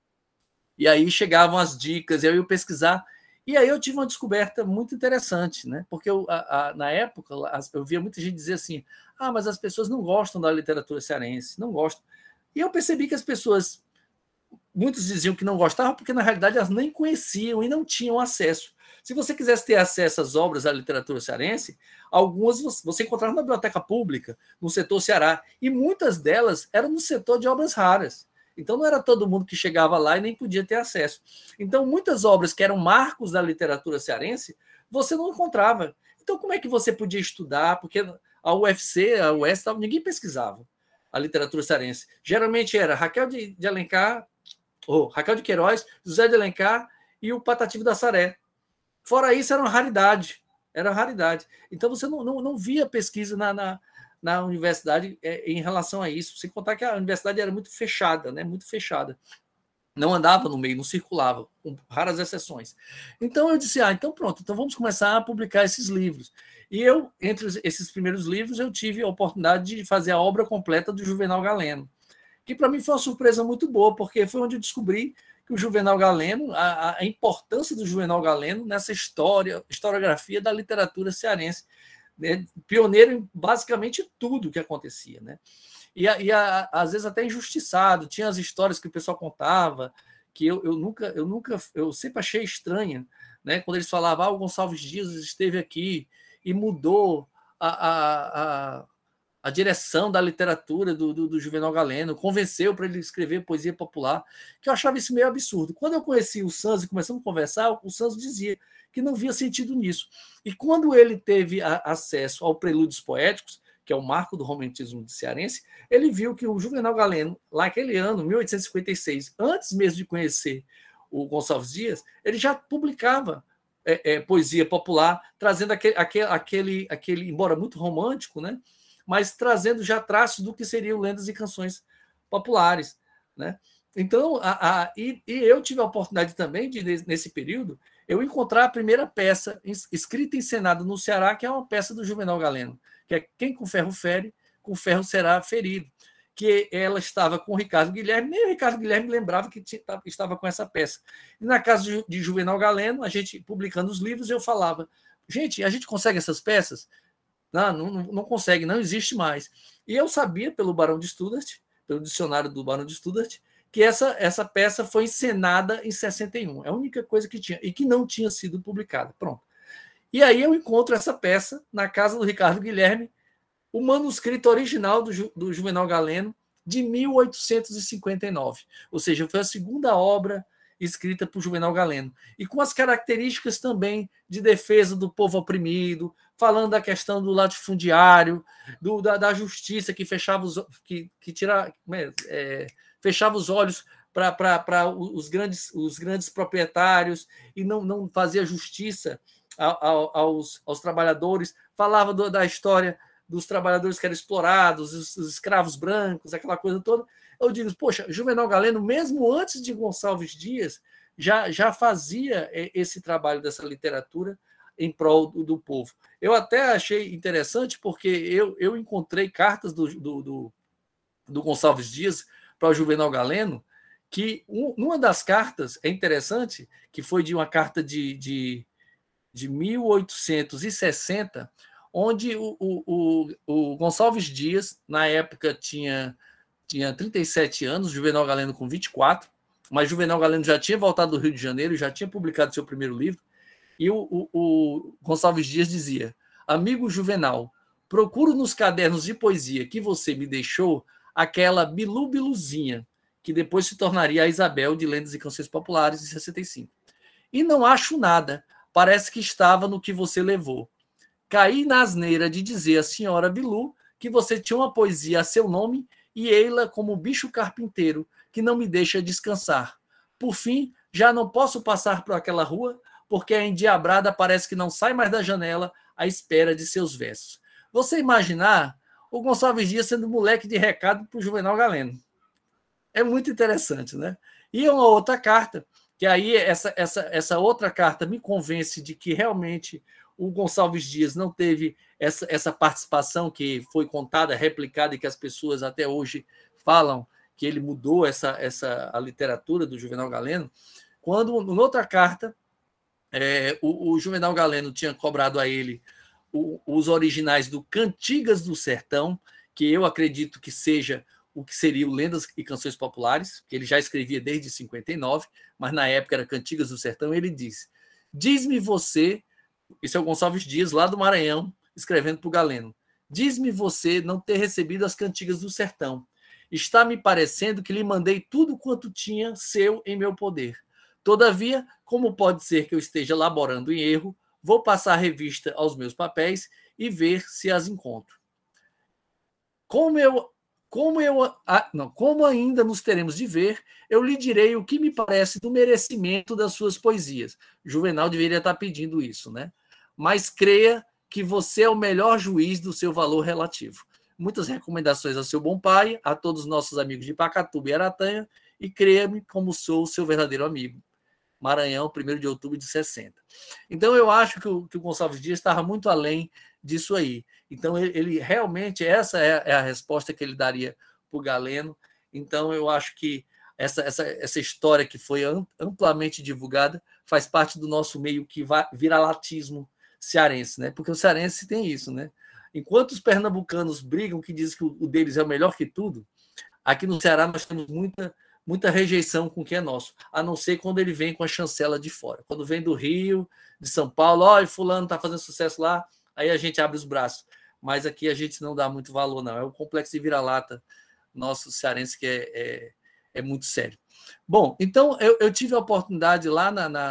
E aí chegavam as dicas, e eu ia pesquisar. E aí eu tive uma descoberta muito interessante, né? Porque na época eu via muita gente dizer assim, mas as pessoas não gostam da literatura cearense, não gostam. E eu percebi que as pessoas, muitos diziam que não gostavam porque, na realidade, elas nem conheciam e não tinham acesso. Se você quisesse ter acesso às obras da literatura cearense, algumas você encontrava na biblioteca pública, no setor Ceará, e muitas delas eram no setor de obras raras. Então, não era todo mundo que chegava lá e nem podia ter acesso. Então, muitas obras que eram marcos da literatura cearense, você não encontrava. Então, como é que você podia estudar? Porque a UFC, a UES, ninguém pesquisava a literatura cearense. Geralmente era Raquel de Alencar, Raquel de Queiroz, José de Alencar e o Patativo da Saré. Fora isso, era uma raridade. Era uma raridade. Então, você não via pesquisa na universidade em relação a isso. Sem contar que a universidade era muito fechada, né? Muito fechada. Não andava no meio, não circulava, com raras exceções. Então, eu disse, então pronto, então vamos começar a publicar esses livros. E eu, entre esses primeiros livros, eu tive a oportunidade de fazer a obra completa do Juvenal Galeno, que para mim foi uma surpresa muito boa, porque foi onde eu descobri que o Juvenal Galeno, a importância do Juvenal Galeno nessa historiografia da literatura cearense, né? Pioneiro em basicamente tudo que acontecia, né? E às vezes até injustiçado, tinha as histórias que o pessoal contava, que eu sempre achei estranha, né? Quando eles falavam, o Gonçalves Dias esteve aqui e mudou a direção da literatura do Juvenal Galeno, convenceu para ele escrever poesia popular, que eu achava isso meio absurdo. Quando eu conheci o Santos e começamos a conversar, o Santos dizia que não via sentido nisso. E quando ele teve acesso ao Prelúdios Poéticos, que é o marco do romantismo cearense, ele viu que o Juvenal Galeno, lá naquele ano, 1856, antes mesmo de conhecer o Gonçalves Dias, ele já publicava poesia popular, trazendo aquele, embora muito romântico, né? Mas trazendo já traços do que seriam lendas e canções populares, né? Então, e eu tive a oportunidade também de, nesse período, eu encontrar a primeira peça escrita e encenada no Ceará, que é uma peça do Juvenal Galeno, que é Quem com ferro fere, com ferro será ferido, que ela estava com o Ricardo Guilherme, nem o Ricardo Guilherme lembrava que estava com essa peça. E na casa de Juvenal Galeno, a gente publicando os livros, eu falava, gente, a gente consegue essas peças? Não consegue, não existe mais. E eu sabia, pelo Barão de Studart, pelo dicionário do Barão de Studart, que essa peça foi encenada em 61. É a única coisa que tinha, e que não tinha sido publicada. Pronto. E aí eu encontro essa peça na casa do Ricardo Guilherme, o manuscrito original do Juvenal Galeno, de 1859. Ou seja, foi a segunda obra escrita por Juvenal Galeno, e com as características também de defesa do povo oprimido, falando da questão do latifundiário, da justiça que fechava fechava os olhos para os grandes proprietários e não fazia justiça aos trabalhadores, falava da história dos trabalhadores que eram explorados, os escravos brancos, aquela coisa toda. eu digo, poxa, Juvenal Galeno, mesmo antes de Gonçalves Dias, já fazia esse trabalho dessa literatura em prol do povo. Eu até achei interessante, porque eu encontrei cartas do Gonçalves Dias para o Juvenal Galeno, que uma das cartas é interessante, que foi de uma carta de 1860, onde o Gonçalves Dias, na época, tinha 37 anos, Juvenal Galeno com 24, mas Juvenal Galeno já tinha voltado do Rio de Janeiro, já tinha publicado seu primeiro livro, e o Gonçalves Dias dizia: amigo Juvenal, procuro nos cadernos de poesia que você me deixou aquela Bilu-Biluzinha, que depois se tornaria a Isabel de Lendas e Canções Populares, em 65. E não acho nada, parece que estava no que você levou. Caí na asneira de dizer à senhora Bilu que você tinha uma poesia a seu nome e ei-la como bicho carpinteiro que não me deixa descansar. Por fim, já não posso passar por aquela rua porque a endiabrada parece que não sai mais da janela à espera de seus versos. Você imaginar o Gonçalves Dias sendo moleque de recado para o Juvenal Galeno. É muito interessante, né? E uma outra carta, que aí essa outra carta me convence de que realmente o Gonçalves Dias não teve essa participação que foi contada, replicada, e que as pessoas até hoje falam que ele mudou a literatura do Juvenal Galeno, quando, em outra carta, o Juvenal Galeno tinha cobrado a ele os originais do Cantigas do Sertão, que eu acredito que seja o que seria o Lendas e Canções Populares, que ele já escrevia desde 59, mas na época era Cantigas do Sertão. Ele disse: diz-me você, esse é o Gonçalves Dias, lá do Maranhão, escrevendo para o Galeno, diz-me você não ter recebido as Cantigas do Sertão. Está me parecendo que lhe mandei tudo quanto tinha seu em meu poder. Todavia, como pode ser que eu esteja laborando em erro, vou passar a revista aos meus papéis e ver se as encontro. Como ainda nos teremos de ver, eu lhe direi o que me parece do merecimento das suas poesias. Juvenal deveria estar pedindo isso, né? Mas creia que você é o melhor juiz do seu valor relativo. Muitas recomendações ao seu bom pai, a todos os nossos amigos de Pacatuba e Aratanha, e creia-me como sou o seu verdadeiro amigo. Maranhão, 1º de outubro de 60. Então, eu acho que o Gonçalves Dias estava muito além disso aí. Então, ele realmente, essa é a resposta que ele daria para o Galeno. Então, eu acho que essa história que foi amplamente divulgada faz parte do nosso meio que viralatismo cearense, né? Porque o cearense tem isso, né? Enquanto os pernambucanos brigam, que dizem que o deles é o melhor que tudo, aqui no Ceará nós temos muita rejeição com o que é nosso, a não ser quando ele vem com a chancela de fora. Quando vem do Rio, de São Paulo, olha, fulano está fazendo sucesso lá, aí a gente abre os braços. Mas aqui a gente não dá muito valor, não. É um complexo de vira-lata nosso cearense que é muito sério. Bom, então eu tive a oportunidade lá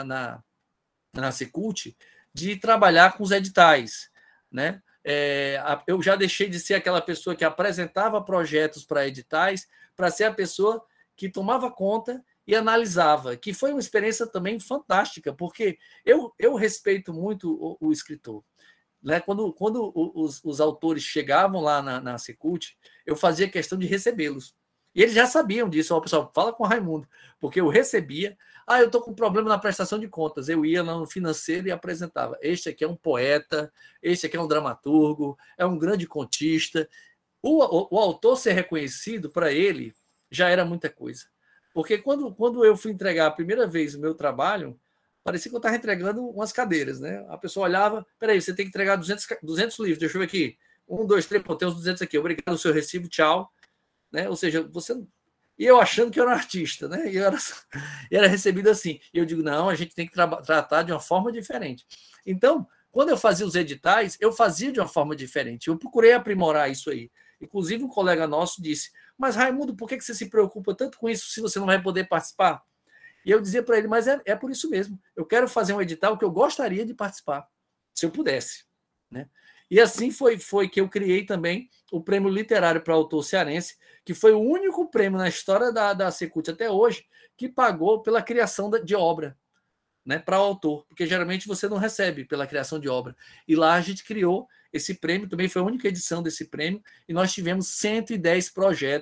na Secult de trabalhar com os editais, né? Eu já deixei de ser aquela pessoa que apresentava projetos para editais para ser a pessoa que tomava conta e analisava, que foi uma experiência também fantástica, porque eu respeito muito o escritor. Né? Quando os autores chegavam lá na Secult, eu fazia questão de recebê-los. E eles já sabiam disso. Ó, pessoal, fala com o Raimundo, porque eu recebia. Eu estou com um problema na prestação de contas. Eu ia lá no financeiro e apresentava. Este aqui é um poeta, este aqui é um dramaturgo, é um grande contista. O autor ser reconhecido, para ele, já era muita coisa. Porque quando eu fui entregar a primeira vez o meu trabalho, parecia que eu estava entregando umas cadeiras, né? A pessoa olhava, peraí, você tem que entregar 200 livros, deixa eu ver aqui. 1, 2, 3, tem uns 200 aqui, obrigado pelo seu recibo, tchau. Né? Ou seja, você... E eu achando que eu era um artista, né? E era recebido assim. E eu digo, não, a gente tem que tratar de uma forma diferente. Então, quando eu fazia os editais, eu fazia de uma forma diferente. Eu procurei aprimorar isso aí. Inclusive, um colega nosso disse, mas Raimundo, por que você se preocupa tanto com isso se você não vai poder participar? E eu dizia para ele, mas é por isso mesmo. Eu quero fazer um edital que eu gostaria de participar, se eu pudesse. Né? E assim foi que eu criei também o Prêmio Literário para Autor Cearense, que foi o único prêmio na história da Secult até hoje que pagou pela criação de obra, né, para o autor, porque geralmente você não recebe pela criação de obra. E lá a gente criou esse prêmio, também foi a única edição desse prêmio, e nós tivemos 110 projetos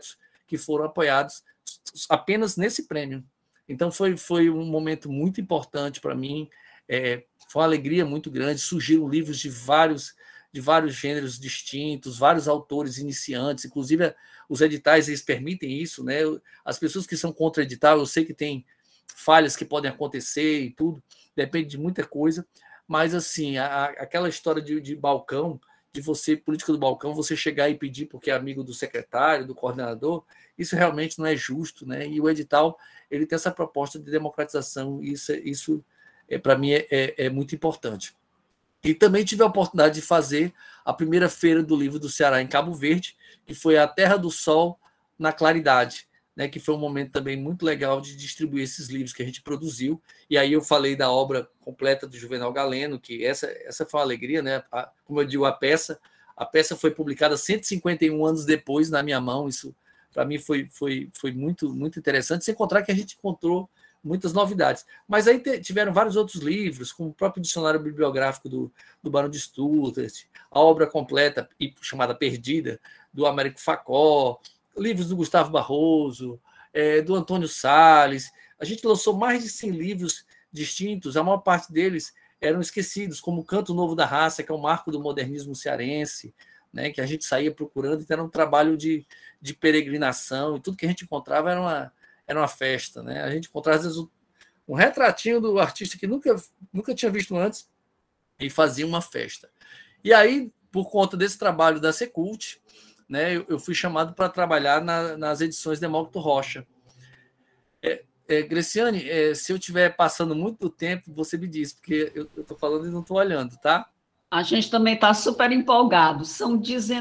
que foram apoiados apenas nesse prêmio. Então, foi um momento muito importante para mim, foi uma alegria muito grande, surgiram livros de vários gêneros distintos, vários autores iniciantes, inclusive os editais eles permitem isso, né? As pessoas que são contra edital, eu sei que tem falhas que podem acontecer e tudo, depende de muita coisa, mas assim, aquela história de balcão, de você, política do balcão, você chegar e pedir porque é amigo do secretário, do coordenador, isso realmente não é justo, né? E o edital, ele tem essa proposta de democratização, e isso para mim é muito importante. E também tive a oportunidade de fazer a primeira feira do livro do Ceará em Cabo Verde, que foi a Terra do Sol na Claridade, né, que foi um momento também muito legal de distribuir esses livros que a gente produziu. E aí eu falei da obra completa do Juvenal Galeno, que essa foi uma alegria, né? Como eu digo, a peça foi publicada 151 anos depois na minha mão. Isso para mim foi muito, muito interessante, sem contar que a gente encontrou muitas novidades. Mas aí tiveram vários outros livros, como o próprio dicionário bibliográfico do Barão de Stuttgart, a obra completa chamada Perdida, do Américo Facó, livros do Gustavo Barroso, do Antônio Salles. A gente lançou mais de 100 livros distintos, a maior parte deles eram esquecidos, como o Canto Novo da Raça, que é o marco do modernismo cearense, né, que a gente saía procurando, então era um trabalho de peregrinação, e tudo que a gente encontrava era uma festa. Né? A gente encontrava, às vezes, um retratinho do artista que nunca tinha visto antes e fazia uma festa. E aí, por conta desse trabalho da Secult, né, eu fui chamado para trabalhar nas edições Demócrito Rocha. Greciane, se eu estiver passando muito do tempo, você me diz, porque eu estou falando e não estou olhando, tá? A gente também está super empolgado. São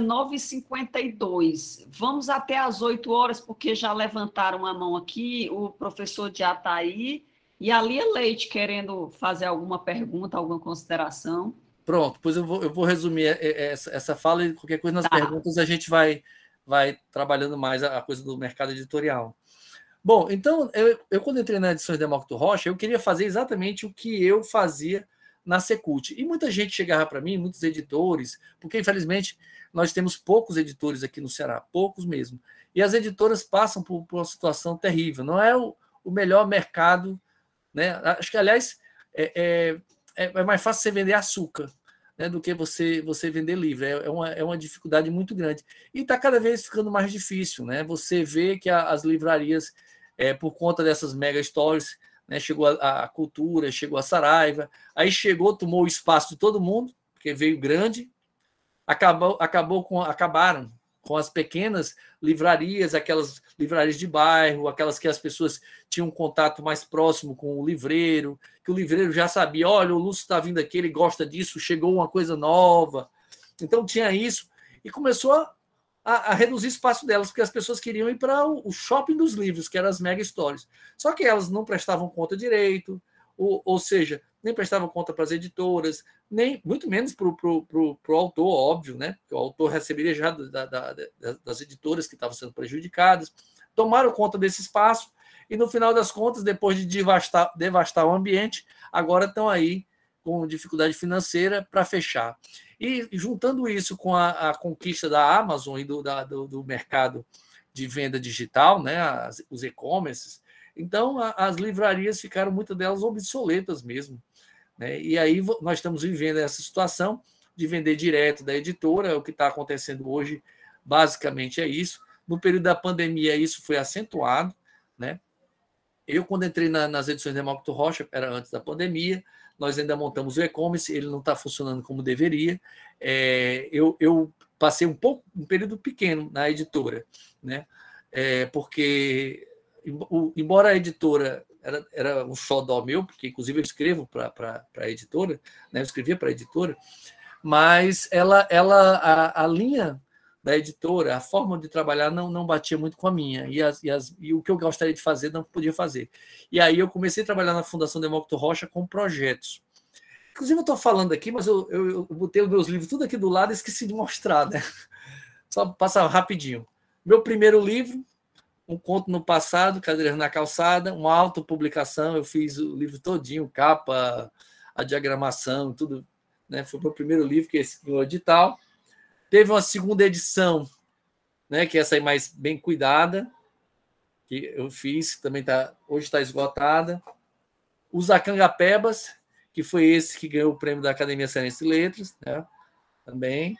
19h52. Vamos até às 8 horas, porque já levantaram a mão aqui o professor de Ataí e a Lia Leite querendo fazer alguma pergunta, alguma consideração. Pronto, pois eu vou resumir essa fala e qualquer coisa nas perguntas a gente vai trabalhando mais a coisa do mercado editorial. Bom, então, eu quando entrei na Edições Demócrito Rocha, eu queria fazer exatamente o que eu fazia na Secult. E muita gente chegava para mim, muitos editores, porque, infelizmente, nós temos poucos editores aqui no Ceará, poucos mesmo. E as editoras passam por uma situação terrível. Não é o melhor mercado, né? Acho que, aliás, é mais fácil você vender açúcar, né, do que você vender livro. É uma dificuldade muito grande. E está cada vez ficando mais difícil. Né? Você vê que as livrarias, por conta dessas mega stories, né, chegou a Cultura, chegou a Saraiva, aí tomou o espaço de todo mundo, porque veio grande, acabaram com as pequenas livrarias, aquelas livrarias de bairro, aquelas que as pessoas tinham um contato mais próximo com o livreiro, que o livreiro já sabia, olha, o Lúcio está vindo aqui, ele gosta disso, chegou uma coisa nova. Então tinha isso, e começou a reduzir o espaço delas, porque as pessoas queriam ir para o shopping dos livros, que eram as mega stories. Só que elas não prestavam conta direito, ou seja, nem prestavam conta para as editoras, nem muito menos para o autor, óbvio, né? Porque o autor receberia já das editoras que estavam sendo prejudicadas, tomaram conta desse espaço e, no final das contas, depois de devastar o ambiente, agora estão aí com dificuldade financeira para fechar. E juntando isso com a conquista da Amazon e do mercado de venda digital, né? Os e-commerces, então as livrarias ficaram, muitas delas, obsoletas mesmo. Né? E aí nós estamos vivendo essa situação de vender direto da editora. O que está acontecendo hoje, basicamente, é isso. No período da pandemia, isso foi acentuado. Né? Eu, quando entrei nas edições Demócrito Rocha, era antes da pandemia, nós ainda montamos o e-commerce, ele não está funcionando como deveria. Eu passei um período pequeno na editora, né? Porque, embora a editora era um xodó meu, porque inclusive eu escrevo para a editora, né? Eu escrevia para a editora, mas a linha da editora, a forma de trabalhar não batia muito com a minha, e o que eu gostaria de fazer não podia fazer. E aí eu comecei a trabalhar na Fundação Demócrito Rocha com projetos. Inclusive eu estou falando aqui, mas eu botei os meus livros tudo aqui do lado e esqueci de mostrar, né? Só passar rapidinho. Meu primeiro livro, Um Conto no Passado, Cadeiras na Calçada, uma autopublicação, eu fiz o livro todinho, capa, a diagramação, tudo, né? Foi o meu primeiro livro, que é esse no edital. Teve uma segunda edição, né, que é essa aí mais bem cuidada, que eu fiz, que também hoje está esgotada. Os Acangapebas, que foi esse que ganhou o prêmio da Academia Cearense de Letras, né, também.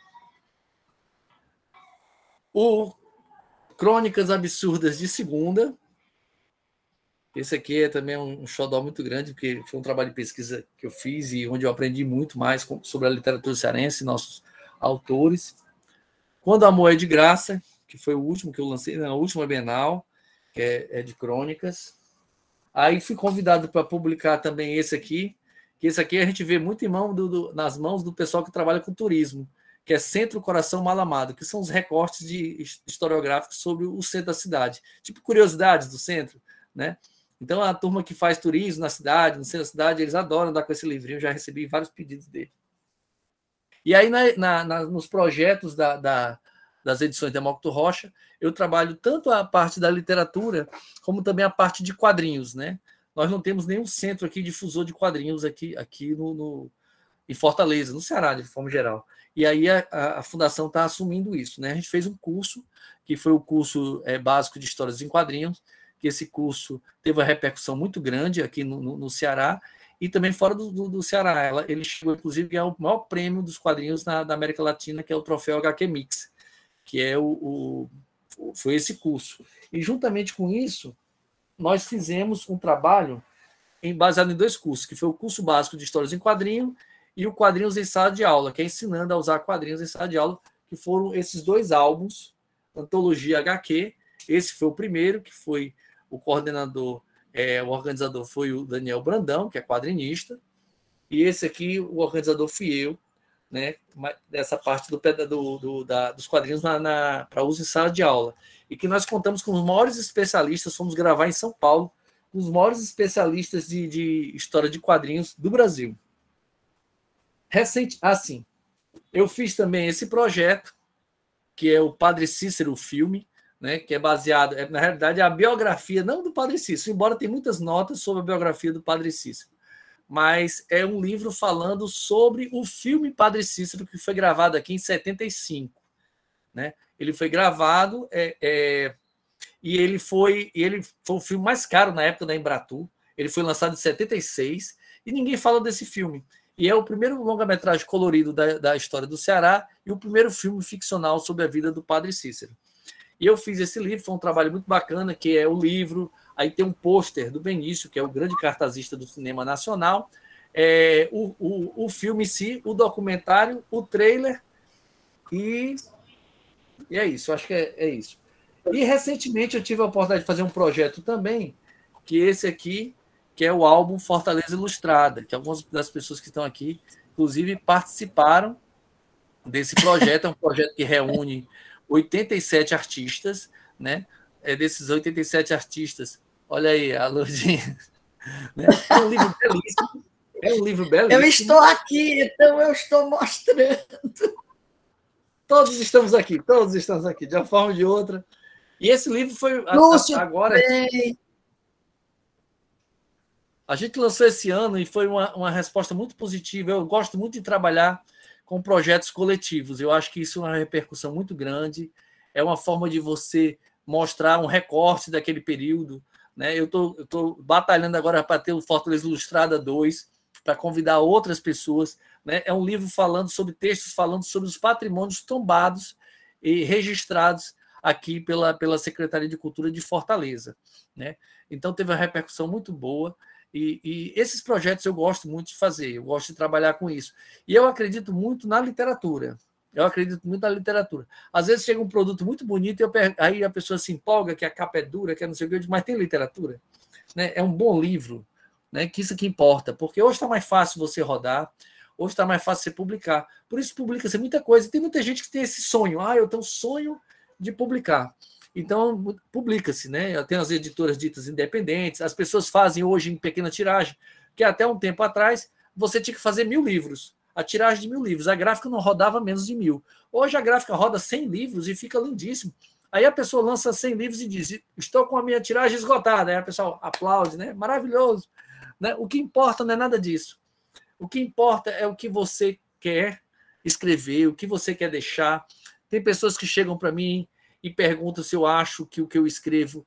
O Crônicas Absurdas de Segunda. Esse aqui é também um xodó muito grande, porque foi um trabalho de pesquisa que eu fiz e onde eu aprendi muito mais sobre a literatura cearense, nossos autores. Quando Amor é de Graça, que foi o último que eu lancei na última Bienal, que é de crônicas. Aí fui convidado para publicar também esse aqui, que esse aqui a gente vê muito nas mãos do pessoal que trabalha com turismo, que é Centro Coração Mal Amado, que são os recortes historiográficos sobre o centro da cidade, tipo curiosidades do centro, né? Então, a turma que faz turismo na cidade, no centro da cidade, eles adoram andar com esse livrinho, já recebi vários pedidos dele. E aí, nos projetos das edições Demócrito Rocha, eu trabalho tanto a parte da literatura, como também a parte de quadrinhos, né? Nós não temos nenhum centro aqui difusor de quadrinhos aqui em Fortaleza, no Ceará, de forma geral. E aí a Fundação está assumindo isso, né? A gente fez um curso, que foi o curso básico de Histórias em Quadrinhos, que esse curso teve uma repercussão muito grande aqui no Ceará e também fora do Ceará. Ele chegou, inclusive, a ganhar o maior prêmio dos quadrinhos da América Latina, que é o Troféu HQ Mix, que foi esse curso. E, juntamente com isso, nós fizemos um trabalho baseado em 2 cursos, que foi o curso básico de Histórias em Quadrinho e o Quadrinhos em Sala de Aula, que é ensinando a usar quadrinhos em sala de aula, que foram esses 2 álbuns, Antologia HQ. Esse foi o primeiro, que foi o coordenador, o organizador foi o Daniel Brandão, que é quadrinista, e esse aqui, o organizador fui eu, né, dessa parte dos quadrinhos para uso em sala de aula. E que nós contamos com os maiores especialistas, fomos gravar em São Paulo, com os maiores especialistas de história de quadrinhos do Brasil. Assim, eu fiz também esse projeto, que é o Padre Cícero Filme, né, que é baseado, na realidade, é a biografia, não do Padre Cícero, embora tenha muitas notas sobre a biografia do Padre Cícero, mas é um livro falando sobre o filme Padre Cícero, que foi gravado aqui em 75. Né? Ele foi gravado e ele foi o filme mais caro na época da Embratur. Ele foi lançado em 76 e ninguém fala desse filme. E é o primeiro longa-metragem colorido da história do Ceará e o primeiro filme ficcional sobre a vida do Padre Cícero. E eu fiz esse livro, foi um trabalho muito bacana, que é o livro, aí tem um pôster do Benício, que é o grande cartazista do cinema nacional, o filme em si, o documentário, o trailer, e é isso, acho que é isso. E recentemente eu tive a oportunidade de fazer um projeto também, que esse aqui, que é o álbum Fortaleza Ilustrada, que algumas das pessoas que estão aqui, inclusive, participaram desse projeto. É um projeto que reúne 87 artistas, né? Desses 87 artistas, olha aí, a Lourdinha, né? É um livro belíssimo. É um livro belíssimo. Eu estou aqui, então eu estou mostrando. Todos estamos aqui, de uma forma ou de outra. E esse livro foi Lúcio, agora. Também. A gente lançou esse ano e foi uma resposta muito positiva. Eu gosto muito de trabalhar com projetos coletivos. Eu acho que isso é uma repercussão muito grande. É uma forma de você mostrar um recorte daquele período. Né? Eu estou batalhando agora para ter o Fortaleza Ilustrada 2, para convidar outras pessoas. Né? É um livro falando sobre textos, falando sobre os patrimônios tombados e registrados aqui pela Secretaria de Cultura de Fortaleza. Né? Então, teve uma repercussão muito boa. E esses projetos eu gosto muito de fazer, eu gosto de trabalhar com isso. E eu acredito muito na literatura. Às vezes chega um produto muito bonito e aí a pessoa se empolga que a capa é dura, que é não sei o que, mas tem literatura. Né? É um bom livro, né? Que isso que importa, porque hoje está mais fácil você rodar, hoje está mais fácil você publicar. Por isso publica-se muita coisa. Tem muita gente que tem esse sonho. Eu tenho um sonho de publicar. Então, publica-se, né? Tem as editoras ditas independentes, as pessoas fazem hoje em pequena tiragem, que até um tempo atrás você tinha que fazer 1000 livros, a tiragem de 1000 livros, a gráfica não rodava menos de 1000. Hoje a gráfica roda 100 livros e fica lindíssimo. Aí a pessoa lança 100 livros e diz, estou com a minha tiragem esgotada. Aí a pessoa aplaude, né? Maravilhoso. Né? O que importa não é nada disso. O que importa é o que você quer escrever, o que você quer deixar. Tem pessoas que chegam para mim e pergunta se eu acho que o que eu escrevo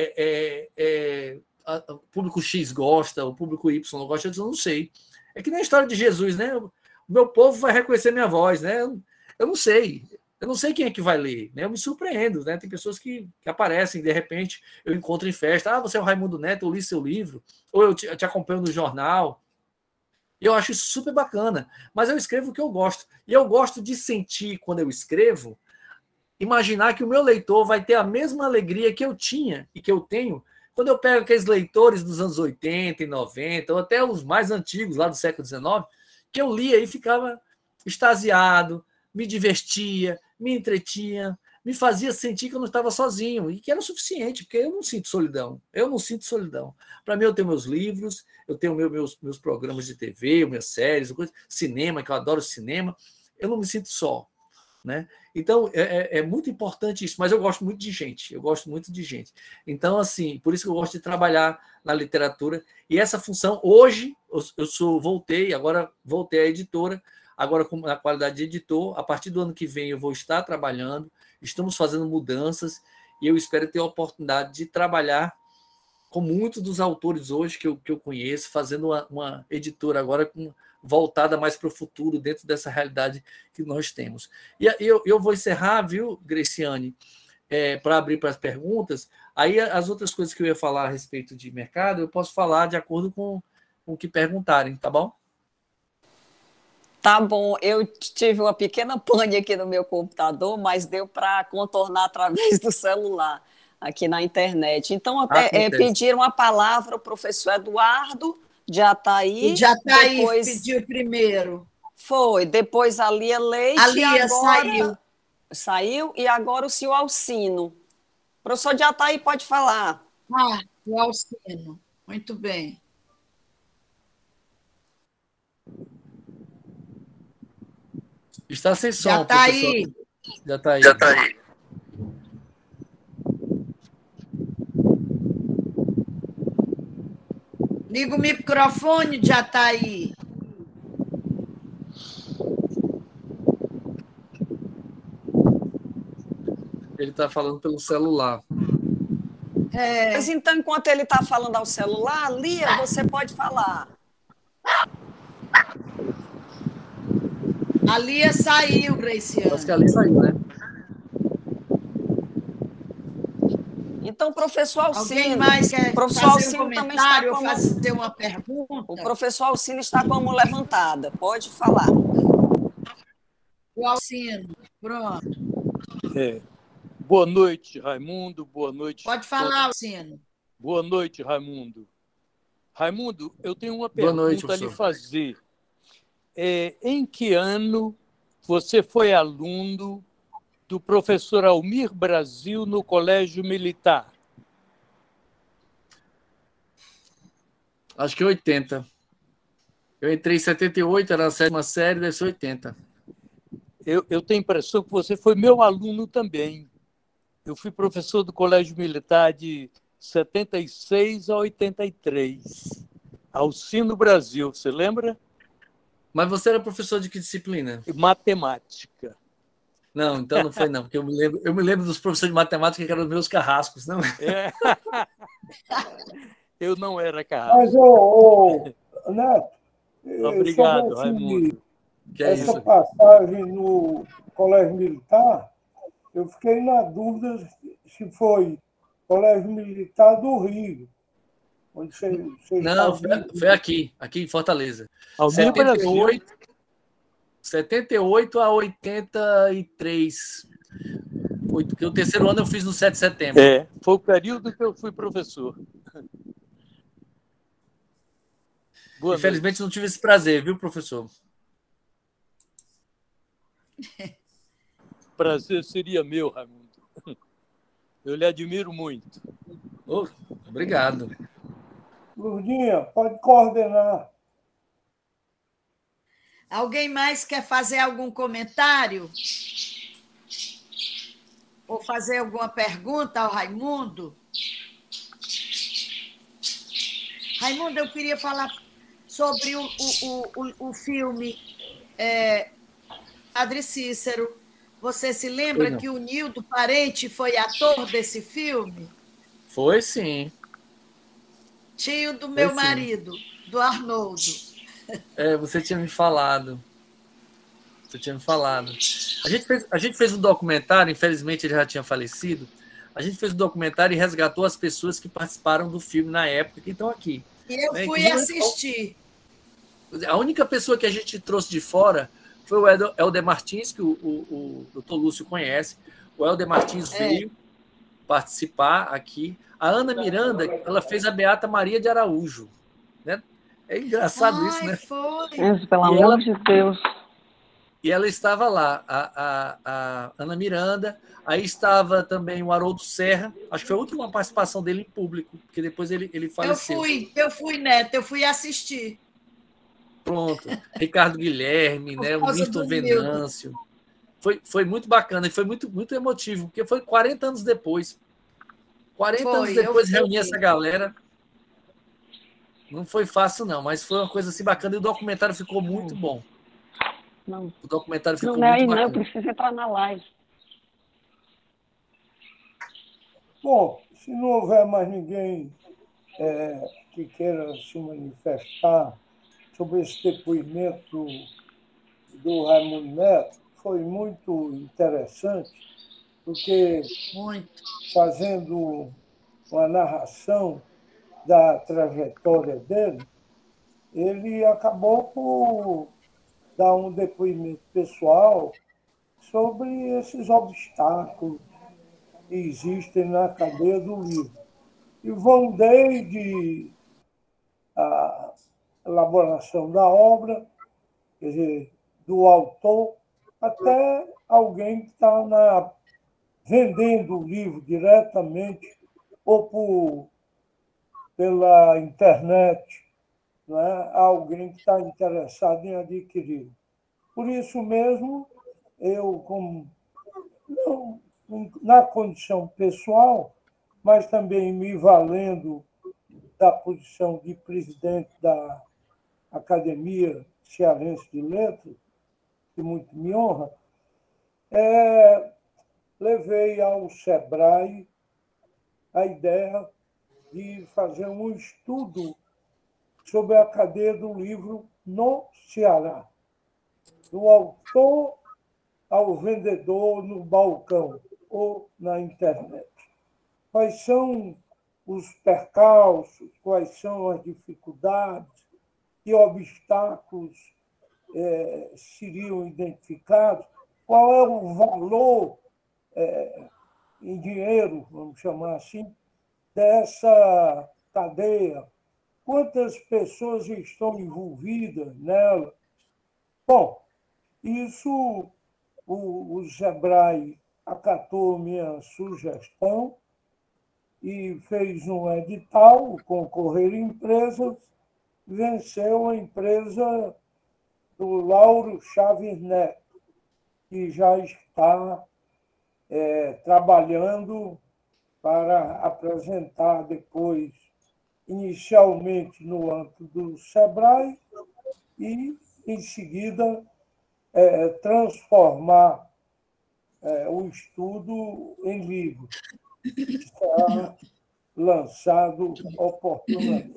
o público X gosta, o público Y não gosta, eu não sei. É que nem a história de Jesus, né? O meu povo vai reconhecer minha voz, né? Eu não sei. Eu não sei quem é que vai ler, né? Eu me surpreendo, né? Tem pessoas que aparecem, de repente, eu encontro em festa. Ah, você é o Raimundo Neto, eu li seu livro, ou eu te acompanho no jornal. Eu acho isso super bacana, mas eu escrevo o que eu gosto. E eu gosto de sentir, quando eu escrevo, imaginar que o meu leitor vai ter a mesma alegria que eu tinha e que eu tenho quando eu pego aqueles leitores dos anos 80 e 90, ou até os mais antigos, lá do século XIX, que eu lia e ficava extasiado, me divertia, me entretinha, me fazia sentir que eu não estava sozinho, e que era o suficiente, porque eu não sinto solidão. Eu não sinto solidão. Para mim, eu tenho meus livros, eu tenho meus programas de TV, minhas séries, cinema, que eu adoro cinema. Eu não me sinto só. Né? Então, é muito importante isso, mas eu gosto muito de gente, Então, assim, por isso que eu gosto de trabalhar na literatura, e essa função, hoje, voltei à editora, agora na qualidade de editor, a partir do ano que vem eu vou estar trabalhando, estamos fazendo mudanças, e eu espero ter a oportunidade de trabalhar com muitos dos autores hoje que eu conheço, fazendo uma editora agora voltada mais para o futuro, dentro dessa realidade que nós temos. E eu vou encerrar, viu, Graciane, para abrir para as perguntas. Aí as outras coisas que eu ia falar a respeito de mercado, eu posso falar de acordo com o que perguntarem, tá bom? Tá bom, eu tive uma pequena pane aqui no meu computador, mas deu para contornar através do celular, aqui na internet. Então, até pediram a palavra o professor Eduardo de Jataí. O Jataí depois pediu primeiro. Foi, depois a Lia Leite. A Lia agora saiu, e agora o senhor Alcino. Professor Jataí, pode falar. Ah, o Alcino. Muito bem. Está sem som, Jataí. Jataí. Liga o microfone, Jataí. Ele está falando pelo celular. Mas então, enquanto ele está falando ao celular, Lia, você pode falar. A Lia saiu, Graciane. Acho que a Lia saiu, né? Então, professor Alcino... Alguém mais quer fazer um comentário ou fazer uma pergunta? O professor Alcino está com a mão levantada. Pode falar. O Alcino, pronto. Boa noite, Raimundo. Boa noite. Pode falar, Alcino. Boa noite, Raimundo. Raimundo, eu tenho uma pergunta a lhe fazer. Em que ano você foi aluno do professor Almir Brasil no Colégio Militar? Acho que 80. Eu entrei em 78, era a 7ª série, deve ser 80. Eu tenho a impressão que você foi meu aluno também. Eu fui professor do Colégio Militar de 76 a 83. Alcino Brasil, você lembra? Mas você era professor de que disciplina? Matemática. Não, então não foi não, porque eu me lembro dos professores de matemática que eram os meus carrascos, não? Eu não era carrasco. Mas, Neto, obrigado, Raimundo. Essa passagem no Colégio Militar, eu fiquei na dúvida se foi Colégio Militar do Rio. Onde você não, foi aqui em Fortaleza. 78 a 83. Porque o terceiro ano eu fiz no 7 de setembro. Foi o período que eu fui professor. Infelizmente não tive esse prazer, viu, professor? Prazer seria meu, Raimundo. Eu lhe admiro muito. Obrigado. Lourdinha, pode coordenar. Alguém mais quer fazer algum comentário? Ou fazer alguma pergunta ao Raimundo? Raimundo, eu queria falar sobre o filme Padre Cícero, Você se lembra que o Nildo Parente foi ator desse filme? Foi, sim. Tio do meu marido, do Arnoldo. Você tinha me falado. A gente fez um documentário, infelizmente ele já tinha falecido. A gente fez um documentário e resgatou as pessoas que participaram do filme na época que estão aqui. E eu fui assistir. A única pessoa que a gente trouxe de fora foi o Helder Martins, que o doutor Lúcio conhece. O Helder Martins veio participar aqui. A Ana Miranda, ela fez a Beata Maria de Araújo. Né? É engraçado isso, né? Foi. Pelo amor de Deus. E ela estava lá, a Ana Miranda, aí estava também o Haroldo Serra, acho que foi a última participação dele em público, porque depois ele faleceu. Eu fui, Neto, eu fui assistir. Pronto, Ricardo Guilherme, né, o Milton Venâncio. Foi muito bacana e foi muito, muito emotivo, porque foi 40 anos depois. 40 anos depois reunir essa galera. Não foi fácil, não, mas foi uma coisa assim bacana e o documentário ficou muito bom. Não. O documentário ficou muito bacana. Não, eu preciso entrar na live. Bom, se não houver mais ninguém que queira se manifestar sobre esse depoimento do Raimundo Neto, foi muito interessante, porque fazendo uma narração da trajetória dele, ele acabou por dar um depoimento pessoal sobre esses obstáculos que existem na cadeia do livro. E vão desde a elaboração da obra, quer dizer, do autor, até alguém que está vendendo o livro diretamente ou pela internet, né? Alguém que está interessado em adquirir. Por isso mesmo, eu, não, na condição pessoal, mas também me valendo da posição de presidente da Academia Cearense de Letras, que muito me honra, levei ao SEBRAE a ideia de fazer um estudo sobre a cadeia do livro no Ceará, do autor ao vendedor no balcão ou na internet. Quais são os percalços, quais são as dificuldades, que obstáculos seriam identificados, qual é o valor em dinheiro, vamos chamar assim, dessa cadeia, quantas pessoas estão envolvidas nela. Bom, isso o SEBRAE acatou minha sugestão e fez um edital, concorrer empresas, venceu a empresa do Lauro Chaves Neto, que já está trabalhando para apresentar depois, inicialmente no âmbito do SEBRAE, e, em seguida, transformar o estudo em livro, que será lançado oportunamente.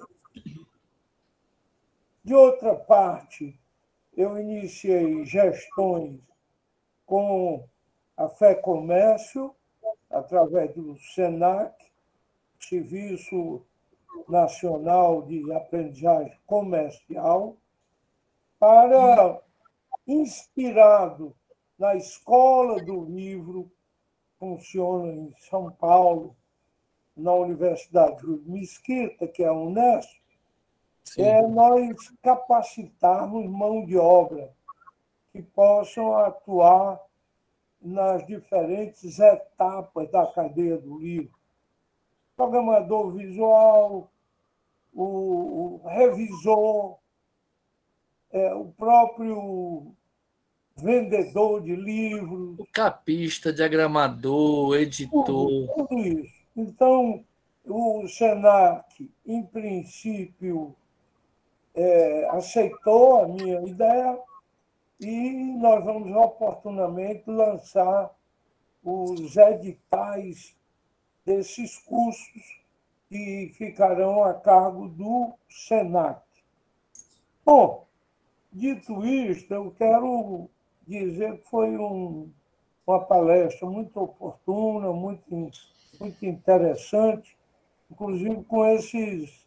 De outra parte, eu iniciei gestões com a Fé Comércio, através do SENAC, Serviço Nacional de Aprendizagem Comercial, para, inspirado na Escola do Livro, funciona em São Paulo, na Universidade Júlio Mesquita, que é a Unesp, nós capacitarmos mão de obra que possam atuar nas diferentes etapas da cadeia do livro. Programador visual, o revisor, o próprio vendedor de livros. O capista, diagramador, editor. Tudo isso. Então, o SENAC, em princípio, aceitou a minha ideia e nós vamos oportunamente lançar os editais desses cursos que ficarão a cargo do SENAC. Bom, dito isto, eu quero dizer que foi uma palestra muito oportuna, muito interessante, inclusive com esses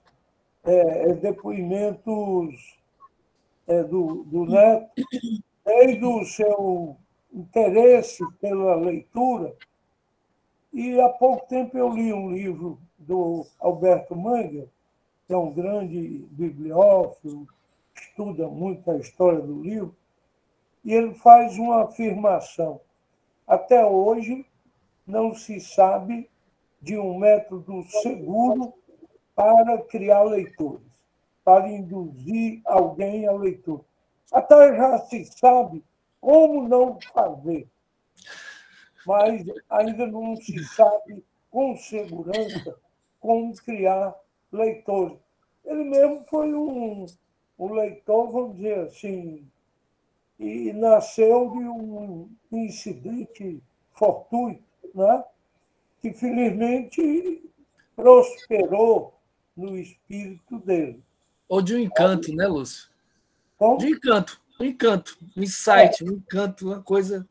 depoimentos do Neto, desde o seu interesse pela leitura. E há pouco tempo eu li um livro do Alberto Manga, que é um grande bibliófilo, estuda muito a história do livro, e ele faz uma afirmação. Até hoje, não se sabe de um método seguro para criar leitores, para induzir alguém à leitura. Até já se sabe como não fazer, mas ainda não se sabe com segurança como criar leitores. Ele mesmo foi um leitor, vamos dizer assim, e nasceu de um incidente fortuito, né? Que felizmente prosperou no espírito dele. Ou de um encanto, né, Lúcio? Bom, de um encanto, um insight, um encanto, uma coisa.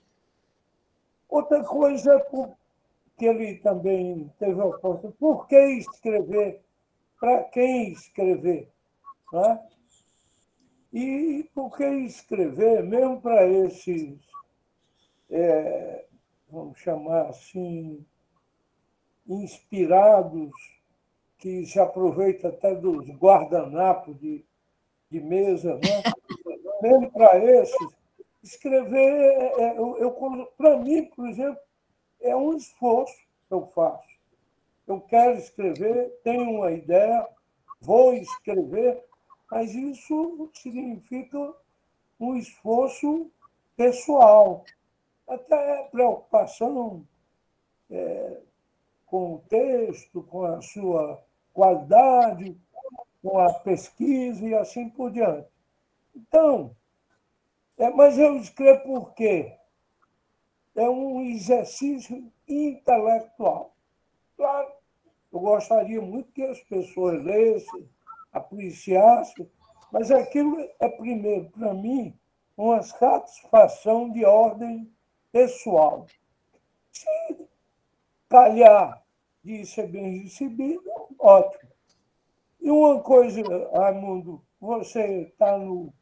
Outra coisa que ele também teve a oportunidade, por que escrever? Para quem escrever? Né? E por que escrever, mesmo para esses, vamos chamar assim, inspirados, que se aproveita até dos guardanapos de mesa, né? Mesmo para esses, escrever, para mim, por exemplo, é um esforço que eu faço. Eu quero escrever, tenho uma ideia, vou escrever, mas isso significa um esforço pessoal, até preocupação com o texto, com a sua qualidade, com a pesquisa e assim por diante. Então, mas eu escrevo por quê? É um exercício intelectual. Claro, eu gostaria muito que as pessoas lessem, apreciassem, mas aquilo é, primeiro, para mim, uma satisfação de ordem pessoal. Se calhar de ser bem recebido, ótimo. E uma coisa, Raimundo, você está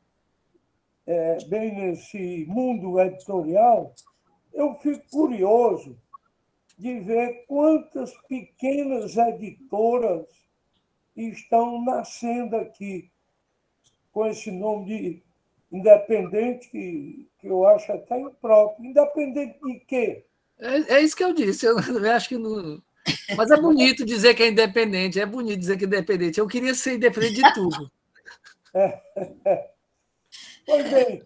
bem nesse mundo editorial, eu fico curioso de ver quantas pequenas editoras estão nascendo aqui, com esse nome de independente, que eu acho até impróprio. Independente de quê? É isso que eu disse. Eu acho que não. Mas é bonito dizer que é independente. É bonito dizer que é independente. Eu queria ser independente de tudo. Pois bem,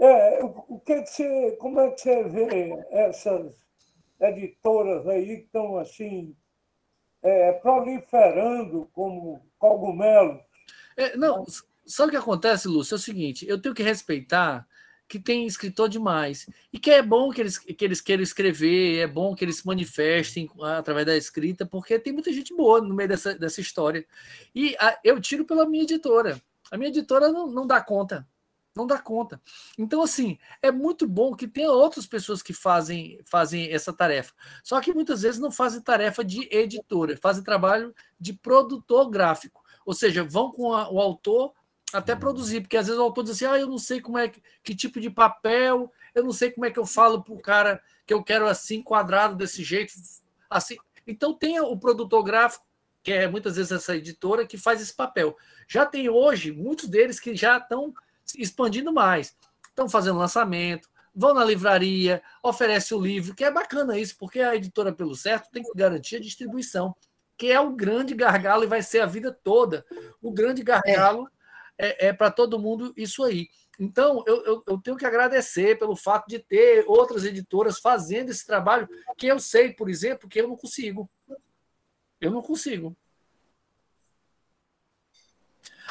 como é que você vê essas editoras aí que estão assim proliferando como cogumelo? Não, sabe o que acontece, Lúcio? É o seguinte, eu tenho que respeitar que tem escritor demais. E que é bom que eles queiram escrever, é bom que eles se manifestem através da escrita, porque tem muita gente boa no meio dessa história. E eu tiro pela minha editora. A minha editora não dá conta. Não dá conta. Então, assim, é muito bom que tenha outras pessoas que fazem essa tarefa. Só que muitas vezes não fazem tarefa de editora, fazem trabalho de produtor gráfico. Ou seja, vão com o autor até produzir, porque às vezes o autor diz assim, eu não sei como é que tipo de papel, eu não sei como é que eu falo para o cara que eu quero assim, quadrado, desse jeito, assim. Então tem o produtor gráfico, que é muitas vezes essa editora, que faz esse papel. Já tem hoje muitos deles que já estão expandindo mais, estão fazendo lançamento, vão na livraria, oferece o livro, que é bacana isso, porque a editora Pelo Certo tem que garantir a distribuição, que é o grande gargalo e vai ser a vida toda. O grande gargalo é para todo mundo isso aí. Então, eu tenho que agradecer pelo fato de ter outras editoras fazendo esse trabalho, que eu sei, por exemplo, que eu não consigo. Eu não consigo.